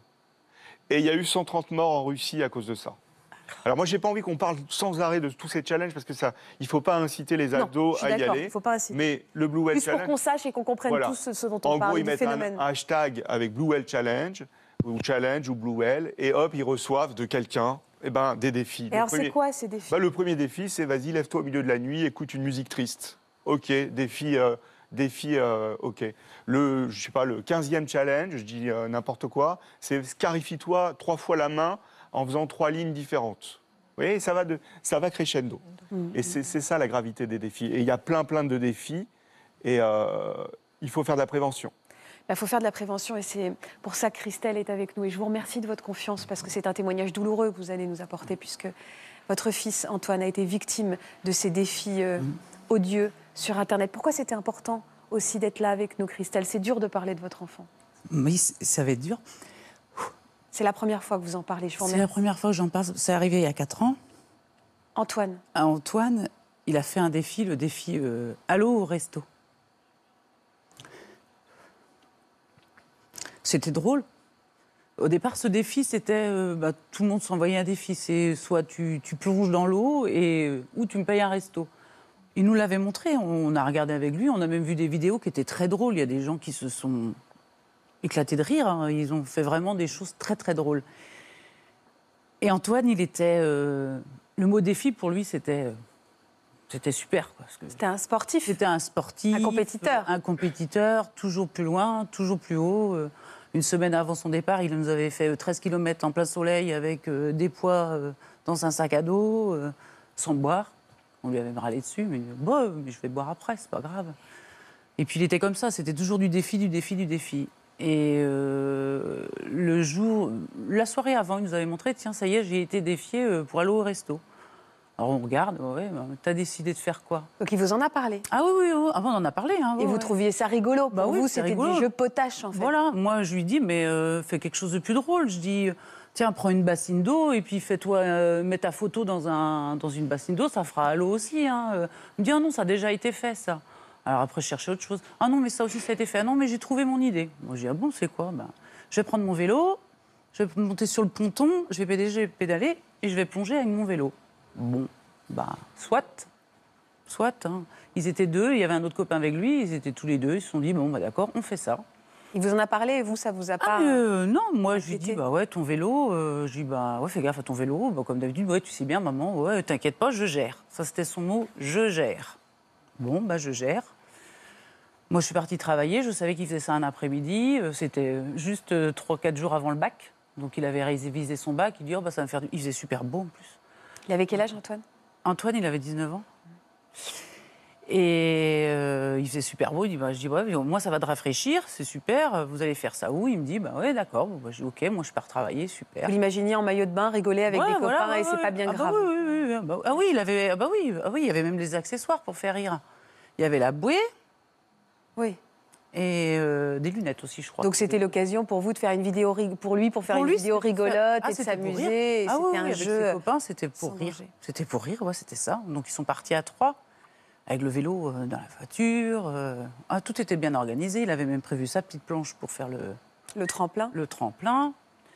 Et il y a eu cent trente morts en Russie à cause de ça. Alors moi, j'ai pas envie qu'on parle sans arrêt de tous ces challenges parce que ça, il faut pas inciter les ados non, à y aller. Il faut pas inciter. Mais le Blue Whale Plus Challenge, pour qu'on sache et qu'on comprenne voilà. tous ce dont on en parle, gros, ils du mettent phénomène. un, un hashtag avec Blue Whale Challenge ou Challenge ou Blue Whale et hop, ils reçoivent de quelqu'un eh ben, des défis. Et le alors c'est quoi ces défis? Bah, le premier défi, c'est vas-y, lève-toi au milieu de la nuit, écoute une musique triste. Ok, défi, euh, défi, euh, ok. Le, je sais pas, le quinzième challenge, je dis euh, n'importe quoi, c'est scarifie-toi trois fois la main en faisant trois lignes différentes. voyez, ça va, de, ça va crescendo. Mmh. Et c'est ça la gravité des défis. Et il y a plein, plein de défis. Et euh, il faut faire de la prévention. Il faut faire de la prévention et c'est pour ça que Christelle est avec nous. Et je vous remercie de votre confiance parce que c'est un témoignage douloureux que vous allez nous apporter puisque votre fils Antoine a été victime de ces défis euh, mmh. odieux sur Internet. Pourquoi c'était important aussi d'être là avec nous, Christelle? C'est dur de parler de votre enfant. Oui, ça va être dur. C'est la première fois que vous en parlez, je vous remercie. C'est la première fois que j'en parle. C'est arrivé il y a quatre ans. Antoine. À Antoine, il a fait un défi, le défi euh, Allô au resto. C'était drôle. Au départ, ce défi, c'était... Euh, bah, tout le monde s'envoyait un défi. C'est soit tu, tu plonges dans l'eau et, ou tu me payes un resto. Il nous l'avait montré. On a regardé avec lui. On a même vu des vidéos qui étaient très drôles. Il y a des gens qui se sont éclatés de rire. Hein. Ils ont fait vraiment des choses très, très drôles. Et Antoine, il était... Euh, le mot défi, pour lui, c'était... Euh, C'était super. C'était un sportif. C'était un sportif. Un compétiteur. Un compétiteur, toujours plus loin, toujours plus haut. Une semaine avant son départ, il nous avait fait treize kilomètres en plein soleil avec des poids dans un sac à dos, sans boire. On lui avait râlé dessus, mais bon, mais je vais boire après, c'est pas grave. Et puis il était comme ça, c'était toujours du défi, du défi, du défi. Et euh, le jour, la soirée avant, il nous avait montré, tiens, ça y est, j'ai été défié pour aller au resto. Alors on regarde, ouais, bah, t'as décidé de faire quoi? Donc il vous en a parlé? Ah oui, oui, oui. Ah, on en a parlé. Hein, Et ouais, vous ouais. trouviez ça rigolo? Pour bah, vous, oui, c'était du jeu potache, en fait. Voilà, moi je lui dis, mais euh, fais quelque chose de plus drôle. Je dis, tiens, prends une bassine d'eau et puis fais-toi, euh, mets ta photo dans, un, dans une bassine d'eau, ça fera à l'eau aussi. Hein. Il me dit, ah non, ça a déjà été fait, ça. Alors après, je cherchais autre chose. Ah non, mais ça aussi, ça a été fait. Ah non, mais j'ai trouvé mon idée. Moi, je dis, ah bon, c'est quoi? Ben, je vais prendre mon vélo, je vais monter sur le ponton, je vais pédaler, pédaler et je vais plonger avec mon vélo. Bon. Bah, soit, soit. Hein. Ils étaient deux, il y avait un autre copain avec lui, ils étaient tous les deux, ils se sont dit, bon, bah, d'accord, on fait ça. Il vous en a parlé et vous, ça vous a pas... Ah, euh, non, moi, je lui dis, bah ouais, ton vélo, euh, je dis, bah ouais, fais gaffe à ton vélo, bah, comme d'habitude, ouais, tu sais bien, maman, ouais, t'inquiète pas, je gère. Ça, c'était son mot, je gère. Bon, bah, je gère. Moi, je suis partie travailler, je savais qu'il faisait ça un après-midi, c'était juste trois quatre jours avant le bac, donc il avait révisé son bac, il dit, oh, bah, ça va me faire du... Il faisait super beau, en plus. Il avait quel âge, Antoine? Antoine, il avait dix-neuf ans. Et euh, il faisait super beau. Il dit, bah, je dis, ouais, moi, ça va te rafraîchir, c'est super. Vous allez faire ça où? Il me dit, bah ouais, d'accord. Bon, bah, je dis, ok, moi, je pars travailler, super. Vous l'imaginez en maillot de bain, rigoler avec ouais, des voilà, copains ouais, et c'est ouais. pas bien ah, grave. Bah, oui, oui, oui, bah, ah oui, il avait, ah, bah, oui, ah, oui, il y avait même des accessoires pour faire rire. Il y avait la bouée. Oui. Et euh, des lunettes aussi, je crois. Donc c'était l'occasion pour vous de faire une vidéo pour lui, pour faire pour une lui, vidéo rigolote faire... ah, et de s'amuser. Ah, c'était oui, un oui, jeu. Avec ses copains, c'était pour rire. C'était pour rire, ouais, c'était ça. Donc ils sont partis à trois, avec le vélo euh, dans la voiture. Euh... Ah, tout était bien organisé. Il avait même prévu sa petite planche pour faire le le tremplin. Le tremplin.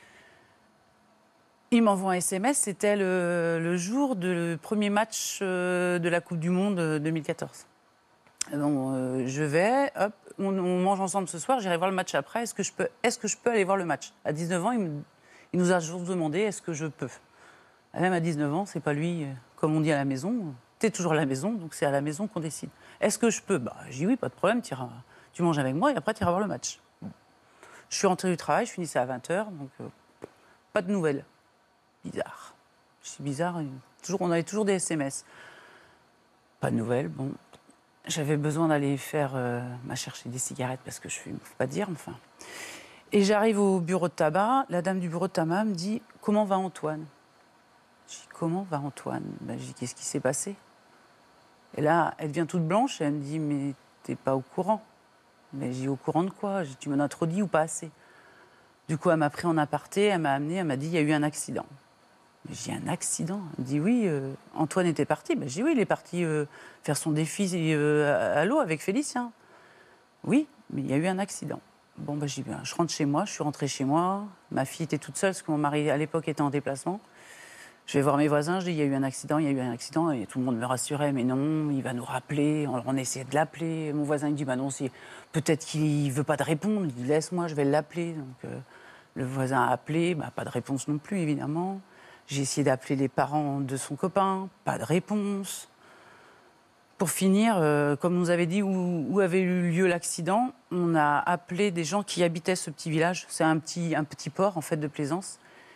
Il m'envoie un S M S. C'était le, le jour du premier match euh, de la Coupe du Monde deux mille quatorze. Donc, euh, je vais, hop, on, on mange ensemble ce soir, j'irai voir le match après. Est-ce que je peux, est-ce que je peux aller voir le match? À dix-neuf ans, il, me, il nous a juste demandé est-ce que je peux. Même à dix-neuf ans, c'est pas lui, euh, comme on dit à la maison. T'es toujours à la maison, donc c'est à la maison qu'on décide. Est-ce que je peux? Bah, j'ai dit oui, pas de problème, t'iras, tu manges avec moi et après tu iras voir le match. Bon. Je suis rentrée du travail, je finissais à vingt heures, donc euh, pas de nouvelles. Bizarre. C'est bizarre, toujours, on avait toujours des S M S. Pas de nouvelles, bon. J'avais besoin d'aller faire, euh, m'a chercher des cigarettes parce que je fume, faut pas dire, enfin. Et j'arrive au bureau de tabac. La dame du bureau de tabac me dit comment va Antoine? Je dis comment va Antoine? Ben, je dis qu'est-ce qui s'est passé? Et là, elle devient toute blanche et elle me dit mais t'es pas au courant? Mais j'ai au courant de quoi? Je dis, tu m'en as trop dit ou pas assez? Du coup, elle m'a pris en aparté, elle m'a amené, elle m'a dit il y a eu un accident. J'ai un accident. Elle me dit oui, euh, Antoine était parti. Ben, j'ai dit oui, il est parti euh, faire son défi euh, à l'eau avec Félicien. Oui, mais il y a eu un accident. Bon, ben, j'ai dit, ben, je rentre chez moi, je suis rentrée chez moi. Ma fille était toute seule parce que mon mari à l'époque était en déplacement. Je vais voir mes voisins, je dis il y a eu un accident, il y a eu un accident. Et tout le monde me rassurait, mais non, il va nous rappeler. On, on essayait de l'appeler. Mon voisin il dit bah non, si, peut-être qu'il ne veut pas te répondre. Il dit laisse-moi, je vais l'appeler. Donc euh, le voisin a appelé, bah, pas de réponse non plus évidemment. J'ai essayé d'appeler les parents de son copain, pas de réponse. Pour finir, euh, comme nous avait dit où, où avait eu lieu l'accident, on a appelé des gens qui habitaient ce petit village. C'est un petit, un petit port en fait de plaisance.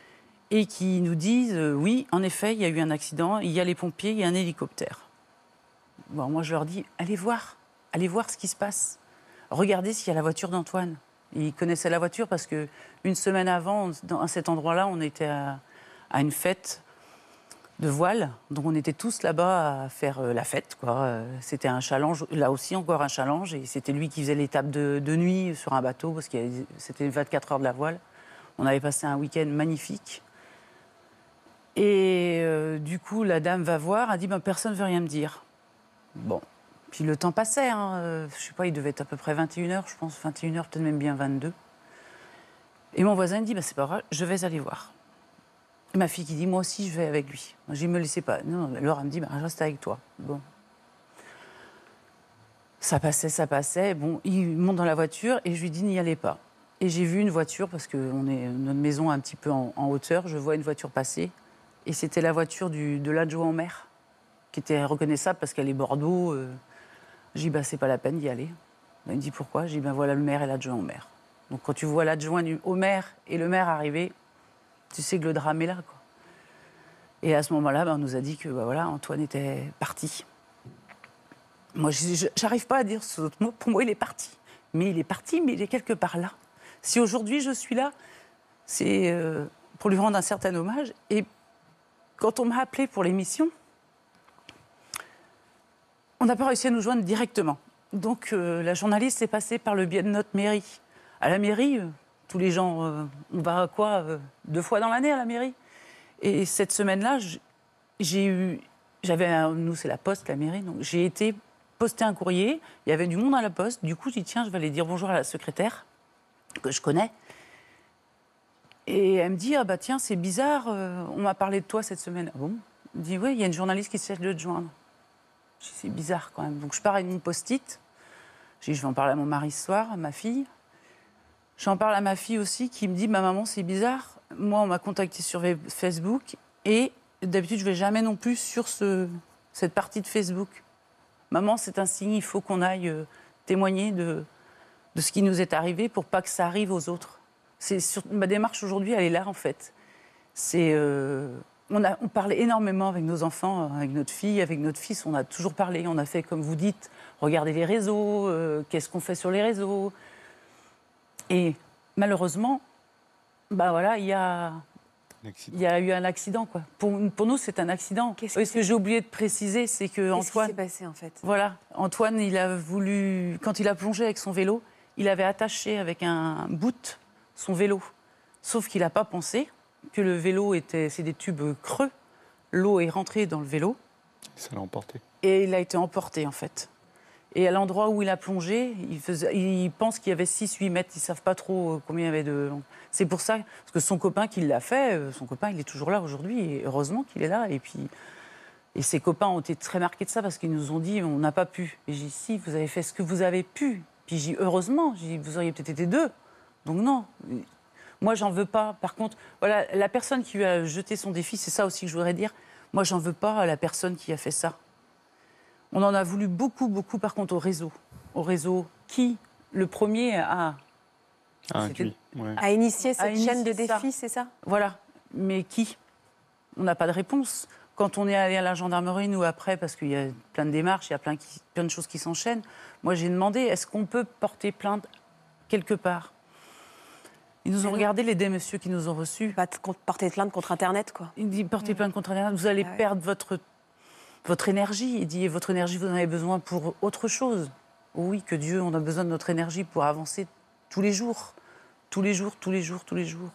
et qui nous disent euh, oui, en effet, il y a eu un accident, il y a les pompiers, il y a un hélicoptère. Bon, moi, je leur dis, allez voir, allez voir ce qui se passe. Regardez s'il y a la voiture d'Antoine. Ils connaissaient la voiture parce qu'une semaine avant, dans, à cet endroit-là, on était à, à une fête de voile. Donc, on était tous là-bas à faire euh, la fête, quoi. Euh, c'était un challenge, là aussi, encore un challenge. Et c'était lui qui faisait l'étape de, de nuit sur un bateau parce que c'était vingt-quatre heures de la voile. On avait passé un week-end magnifique. Et euh, du coup, la dame va voir, elle dit ben, « personne ne veut rien me dire ». Bon, puis le temps passait, hein. euh, je ne sais pas, il devait être à peu près vingt et une heures, je pense, vingt et une heures, peut-être même bien vingt-deux. Et mon voisin me dit ben, « c'est pas grave, je vais aller voir ». Et ma fille qui dit « moi aussi, je vais avec lui ». Je dis « me laissez pas ». Non, alors elle me dit ben, « je reste avec toi ». Bon. Ça passait, ça passait. Bon, il monte dans la voiture et je lui dis « n'y allez pas ». Et j'ai vu une voiture, parce que on est, notre maison est un petit peu en, en hauteur, je vois une voiture passer. Et c'était la voiture du, de l'adjoint au maire, qui était reconnaissable parce qu'elle est Bordeaux. Euh. J'ai dit, bah, c'est pas la peine d'y aller. Il me dit, pourquoi? J'ai dit, ben voilà le maire et l'adjoint au maire. Donc quand tu vois l'adjoint au maire et le maire arriver, tu sais que le drame est là, quoi. Et à ce moment-là, ben, on nous a dit que bah, voilà, Antoine était parti. Moi, j'arrive pas à dire ce autre mot. Pour moi, il est parti. Mais il est parti, mais il est quelque part là. Si aujourd'hui je suis là, c'est euh, pour lui rendre un certain hommage. Et quand on m'a appelé pour l'émission, on n'a pas réussi à nous joindre directement. Donc euh, la journaliste est passée par le biais de notre mairie. À la mairie, euh, tous les gens, euh, on va quoi euh, deux fois dans l'année à la mairie. Et cette semaine-là, j'ai eu, j'avais, nous c'est la poste, la mairie, donc j'ai été poster un courrier. Il y avait du monde à la poste. Du coup, j'ai dit tiens, je vais aller dire bonjour à la secrétaire que je connais. Et elle me dit ah bah tiens, c'est bizarre, euh, on m'a parlé de toi cette semaine. Ah bon? Elle me dit oui, il y a une journaliste qui cherche de te joindre. Je dis c'est bizarre quand même. Donc je pars avec mon post-it. Je dis je vais en parler à mon mari ce soir, à ma fille. J'en parle à ma fille aussi qui me dit ma maman c'est bizarre. Moi on m'a contacté sur Facebook et d'habitude je vais jamais non plus sur ce, cette partie de Facebook. Maman c'est un signe, il faut qu'on aille euh, témoigner de, de ce qui nous est arrivé pour pas que ça arrive aux autres. C'est sur, ma démarche aujourd'hui, elle est là en fait. C'est, euh, on, a, on parle énormément avec nos enfants, avec notre fille, avec notre fils. On a toujours parlé. On a fait, comme vous dites, regarder les réseaux, euh, qu'est-ce qu'on fait sur les réseaux. Et malheureusement, bah voilà, il y a, il y a eu un accident quoi. Pour, pour nous, c'est un accident. Qu'est-ce que, ce que j'ai oublié de préciser, c'est que Qu'est-ce Antoine, qui s'est passé en fait? Voilà, Antoine, il a voulu, quand il a plongé avec son vélo, il avait attaché avec un bout son vélo. Sauf qu'il n'a pas pensé que le vélo était, c'est des tubes creux. L'eau est rentrée dans le vélo. Ça l'a emporté. Et il a été emporté, en fait. Et à l'endroit où il a plongé, il, faisait, il pense qu'il y avait six huit mètres. Ils ne savent pas trop combien il y avait de... C'est pour ça, parce que son copain qui l'a fait, son copain, il est toujours là aujourd'hui. Et heureusement qu'il est là. Et puis... Et ses copains ont été très marqués de ça parce qu'ils nous ont dit on n'a pas pu. Et j'ai dit si, vous avez fait ce que vous avez pu. Puis j'ai dit heureusement, j'ai dit, vous auriez peut-être été deux. Donc non, moi j'en veux pas. Par contre, voilà, la personne qui lui a jeté son défi, c'est ça aussi que je voudrais dire. Moi j'en veux pas à la personne qui a fait ça. On en a voulu beaucoup, beaucoup par contre au réseau. Au réseau qui, le premier a... Ah, oui, ouais. A initié cette a initié chaîne de ça. défis, c'est ça? Voilà, mais qui? On n'a pas de réponse. Quand on est allé à la gendarmerie, nous, après, parce qu'il y a plein de démarches, il y a plein, qui, plein de choses qui s'enchaînent, moi, j'ai demandé, est-ce qu'on peut porter plainte quelque part? Ils nous ont regardé, les deux messieurs qui nous ont reçus. Pas porter plainte contre Internet, quoi. Ils disent, portez plainte contre Internet, vous allez ah ouais. perdre votre, votre énergie. Il dit, votre énergie, vous en avez besoin pour autre chose. Oui, que Dieu, on a besoin de notre énergie pour avancer tous les jours. Tous les jours, tous les jours, tous les jours.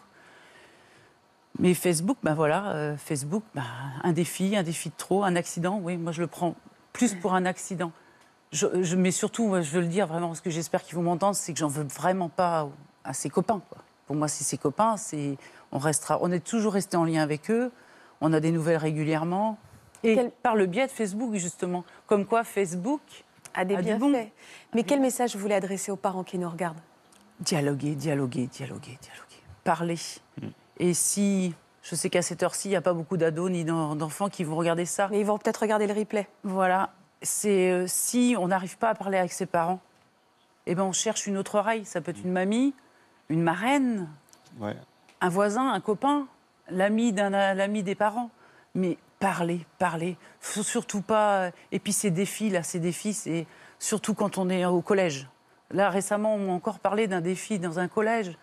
Mais Facebook, ben voilà, euh, Facebook, ben, un défi, un défi de trop, un accident, oui, moi je le prends plus pour un accident. Je, je, mais surtout, moi, je veux le dire vraiment, parce que j'espère qu'ils vont m'entendre, c'est que j'en veux vraiment pas à ses copains, quoi. Pour moi, c'est ses copains, c'est, on, restera, on est toujours resté en lien avec eux, on a des nouvelles régulièrement, et quel... par le biais de Facebook, justement. Comme quoi, Facebook a des a bienfaits. Bon. Mais quel message vous voulez adresser aux parents qui nous regardent? Dialoguer, dialoguer, dialoguer, dialoguer. Parler. Mm. Et si, je sais qu'à cette heure-ci, il n'y a pas beaucoup d'ados ni d'enfants qui vont regarder ça. Mais ils vont peut-être regarder le replay. Voilà. C'est euh, si on n'arrive pas à parler avec ses parents, eh ben on cherche une autre oreille. Ça peut être une mamie, une marraine, ouais. un voisin, un copain. l'ami d'un, l'ami des parents. Mais parler, parler, faut surtout pas. Et puis ces défis, là, ces défis, c'est surtout quand on est au collège. Là, récemment, on m'a encore parlé d'un défi dans un collège.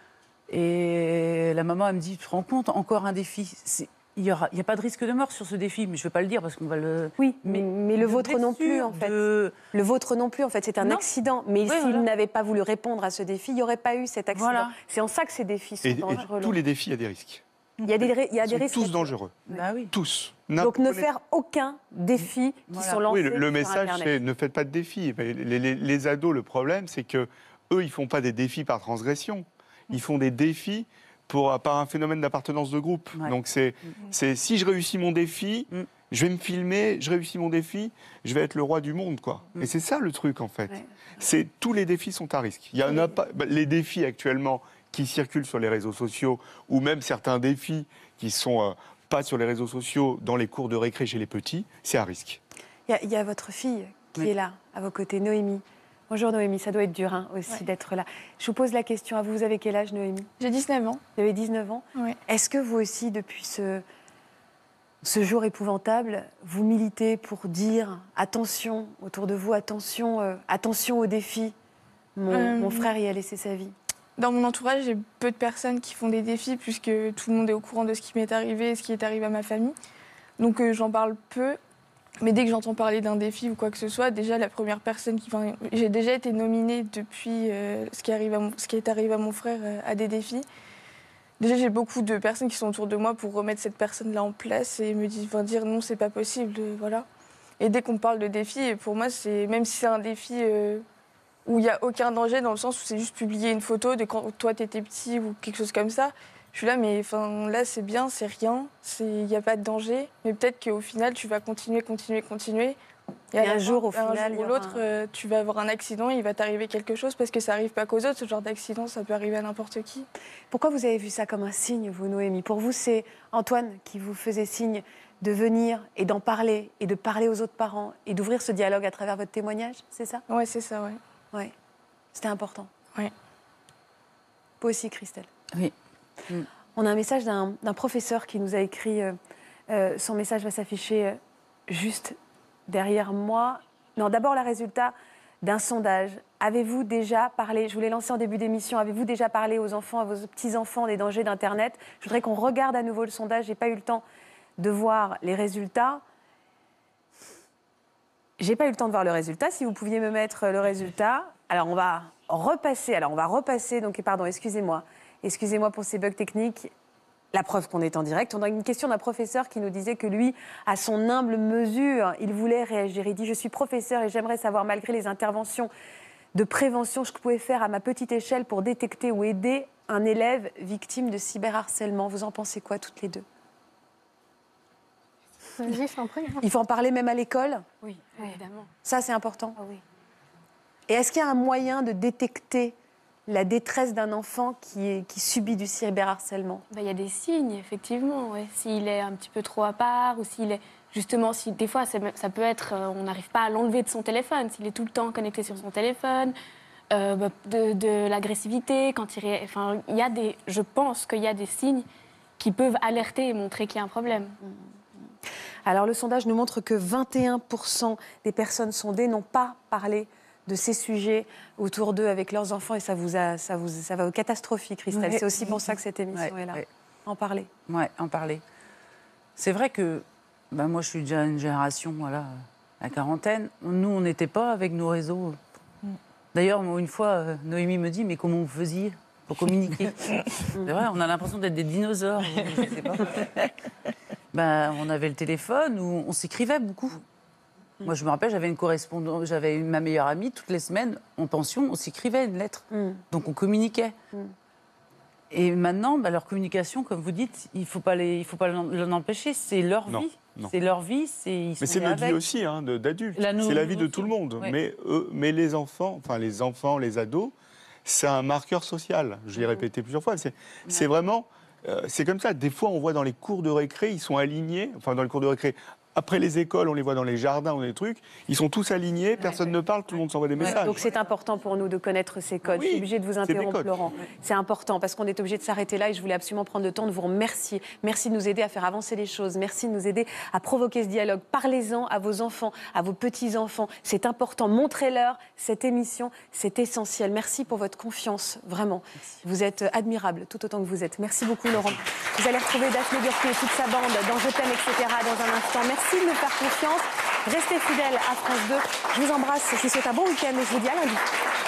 Et la maman, elle me dit, tu te rends compte, encore un défi. C'est... Il n'y a pas de risque de mort sur ce défi, mais je ne vais pas le dire parce qu'on va le... Oui, mais, mais le vôtre non plus, en fait. De... Le vôtre non plus, en fait. C'est un non. accident. Mais oui, s'il voilà. n'avait pas voulu répondre à ce défi, il n'y aurait pas eu cet accident. Voilà. C'est en ça que ces défis sont et, dangereux. Et tous les défis, il y a des risques. Il y a des, il y a Ils des sont risques. tous dangereux. Bah oui. Tous. Donc ne faire aucun défi qui voilà. sont lancés oui, le, le sur message, Internet. c'est ne faites pas de défis. Les, les, les ados, le problème, c'est que eux, ils font pas des défis par transgression. Ils font des défis pour, par un phénomène d'appartenance de groupe. Ouais. Donc c'est, c'est si je réussis mon défi, mm. je vais me filmer, je réussis mon défi, je vais être le roi du monde, quoi. Mm. Et c'est ça le truc, en fait. Ouais. C'est tous les défis sont à risque. Il y en a pas. Les défis actuellement qui circulent sur les réseaux sociaux, ou même certains défis qui sont euh, pas sur les réseaux sociaux, dans les cours de récré chez les petits, c'est à risque. Il y a, il y a votre fille qui oui. est là, à vos côtés, Noémie. Bonjour Noémie, ça doit être dur hein, aussi ouais. d'être là. Je vous pose la question à vous, vous avez quel âge Noémie? J'ai dix-neuf ans. Vous avez dix-neuf ans? Oui. Est-ce que vous aussi, depuis ce, ce jour épouvantable, vous militez pour dire attention autour de vous, attention, euh, attention aux défis? Mon, euh... mon frère y a laissé sa vie. Dans mon entourage, j'ai peu de personnes qui font des défis puisque tout le monde est au courant de ce qui m'est arrivé et ce qui est arrivé à ma famille. Donc euh, j'en parle peu. Mais dès que j'entends parler d'un défi ou quoi que ce soit, déjà la première personne qui... Enfin, j'ai déjà été nominée depuis euh, ce, qui arrive à mon... ce qui est arrivé à mon frère euh, à des défis. Déjà j'ai beaucoup de personnes qui sont autour de moi pour remettre cette personne-là en place et me dire, enfin, dire non, c'est pas possible, euh, voilà. Et dès qu'on parle de défi, pour moi, c'est même si c'est un défi euh, où il n'y a aucun danger, dans le sens où c'est juste publier une photo de quand toi t'étais petit ou quelque chose comme ça, je suis là, mais enfin, là, c'est bien, c'est rien, il n'y a pas de danger. Mais peut-être qu'au final, tu vas continuer, continuer, continuer. Et, et un jour, au un final, jour ou l'autre, un... euh, tu vas avoir un accident, il va t'arriver quelque chose, parce que ça n'arrive pas qu'aux autres. Ce genre d'accident, ça peut arriver à n'importe qui. Pourquoi vous avez vu ça comme un signe, vous, Noémie? Pour vous, c'est Antoine qui vous faisait signe de venir et d'en parler, et de parler aux autres parents, et d'ouvrir ce dialogue à travers votre témoignage, c'est ça? Oui, c'est ça, oui. Ouais. C'était important. Oui. Vous aussi, Christelle? Oui. Mm. On a un message d'un, d'un professeur qui nous a écrit, euh, euh, son message va s'afficher euh, juste derrière moi. Non, d'abord, le résultat d'un sondage. Avez-vous déjà parlé, je vous l'ai lancé en début d'émission, avez-vous déjà parlé aux enfants, à vos petits-enfants des dangers d'Internet? Je voudrais qu'on regarde à nouveau le sondage, je n'ai pas eu le temps de voir les résultats. J'ai pas eu le temps de voir le résultat, si vous pouviez me mettre le résultat. Alors, on va repasser, alors on va repasser, donc pardon, excusez-moi. Excusez-moi pour ces bugs techniques. La preuve qu'on est en direct. On a une question d'un professeur qui nous disait que lui, à son humble mesure, il voulait réagir. Il dit « Je suis professeur et j'aimerais savoir, malgré les interventions de prévention, ce que je pouvais faire à ma petite échelle pour détecter ou aider un élève victime de cyberharcèlement. » Vous en pensez quoi, toutes les deux? Il faut en parler même à l'école? Oui, évidemment. Ça, c'est important. Ah, oui. Et est-ce qu'il y a un moyen de détecter la détresse d'un enfant qui, est, qui subit du cyberharcèlement? Ben, y a des signes, effectivement. Ouais. S'il est un petit peu trop à part, ou s'il est... Justement, si, des fois, ça peut être... Euh, on n'arrive pas à l'enlever de son téléphone. S'il est tout le temps connecté sur son téléphone, euh, bah, de, de l'agressivité, quand il... Enfin, il y a des... Je pense qu'il y a des signes qui peuvent alerter et montrer qu'il y a un problème. Alors, le sondage nous montre que vingt et un pour cent des personnes sondées n'ont pas parlé de ces sujets autour d'eux avec leurs enfants, et ça vous a, ça vous, ça va au catastrophique, Christelle. Ouais. C'est aussi pour ça que cette émission ouais, est là. Ouais. En parler. Oui, en parler. C'est vrai que ben moi, je suis déjà une génération, voilà, la quarantaine. Nous, on n'était pas avec nos réseaux. D'ailleurs, une fois, Noémie me dit, mais comment vous faisiez pour communiquer? C'est vrai, on a l'impression d'être des dinosaures. Je sais pas. Ben, on avait le téléphone où on s'écrivait beaucoup. Moi, je me rappelle, j'avais une correspondante, j'avais ma meilleure amie, toutes les semaines, en pension, on s'écrivait une lettre. Mm. Donc, on communiquait. Mm. Et maintenant, bah, leur communication, comme vous dites, il ne faut pas l'en empêcher. C'est leur non, vie. Non. C'est leur vie. Ils mais c'est notre avec. vie aussi, hein, d'adultes. C'est la vie de tout le monde. Oui. Mais, eux, mais les enfants, enfin les enfants, les ados, c'est un marqueur social. Je l'ai répété plusieurs fois. C'est ouais. vraiment... Euh, c'est comme ça. Des fois, on voit dans les cours de récré, ils sont alignés, enfin dans les cours de récré, Après les écoles, on les voit dans les jardins ou des trucs, ils sont tous alignés, personne ne parle, tout le monde s'envoie des messages. Donc c'est important pour nous de connaître ces codes. Oui, je suis obligée de vous interrompre, codes. Laurent. C'est important parce qu'on est obligé de s'arrêter là et je voulais absolument prendre le temps de vous remercier. Merci de nous aider à faire avancer les choses. Merci de nous aider à provoquer ce dialogue. Parlez-en à vos enfants, à vos petits-enfants. C'est important. Montrez-leur cette émission. C'est essentiel. Merci pour votre confiance, vraiment. Merci. Vous êtes admirable tout autant que vous êtes. Merci beaucoup, Laurent. Vous allez retrouver Daphné Burki et toute sa bande dans Je t'aime, et cetera dans un instant. Merci de nous faire confiance. Restez fidèles à France deux. Je vous embrasse. Je vous souhaite un bon week-end et je vous dis à lundi.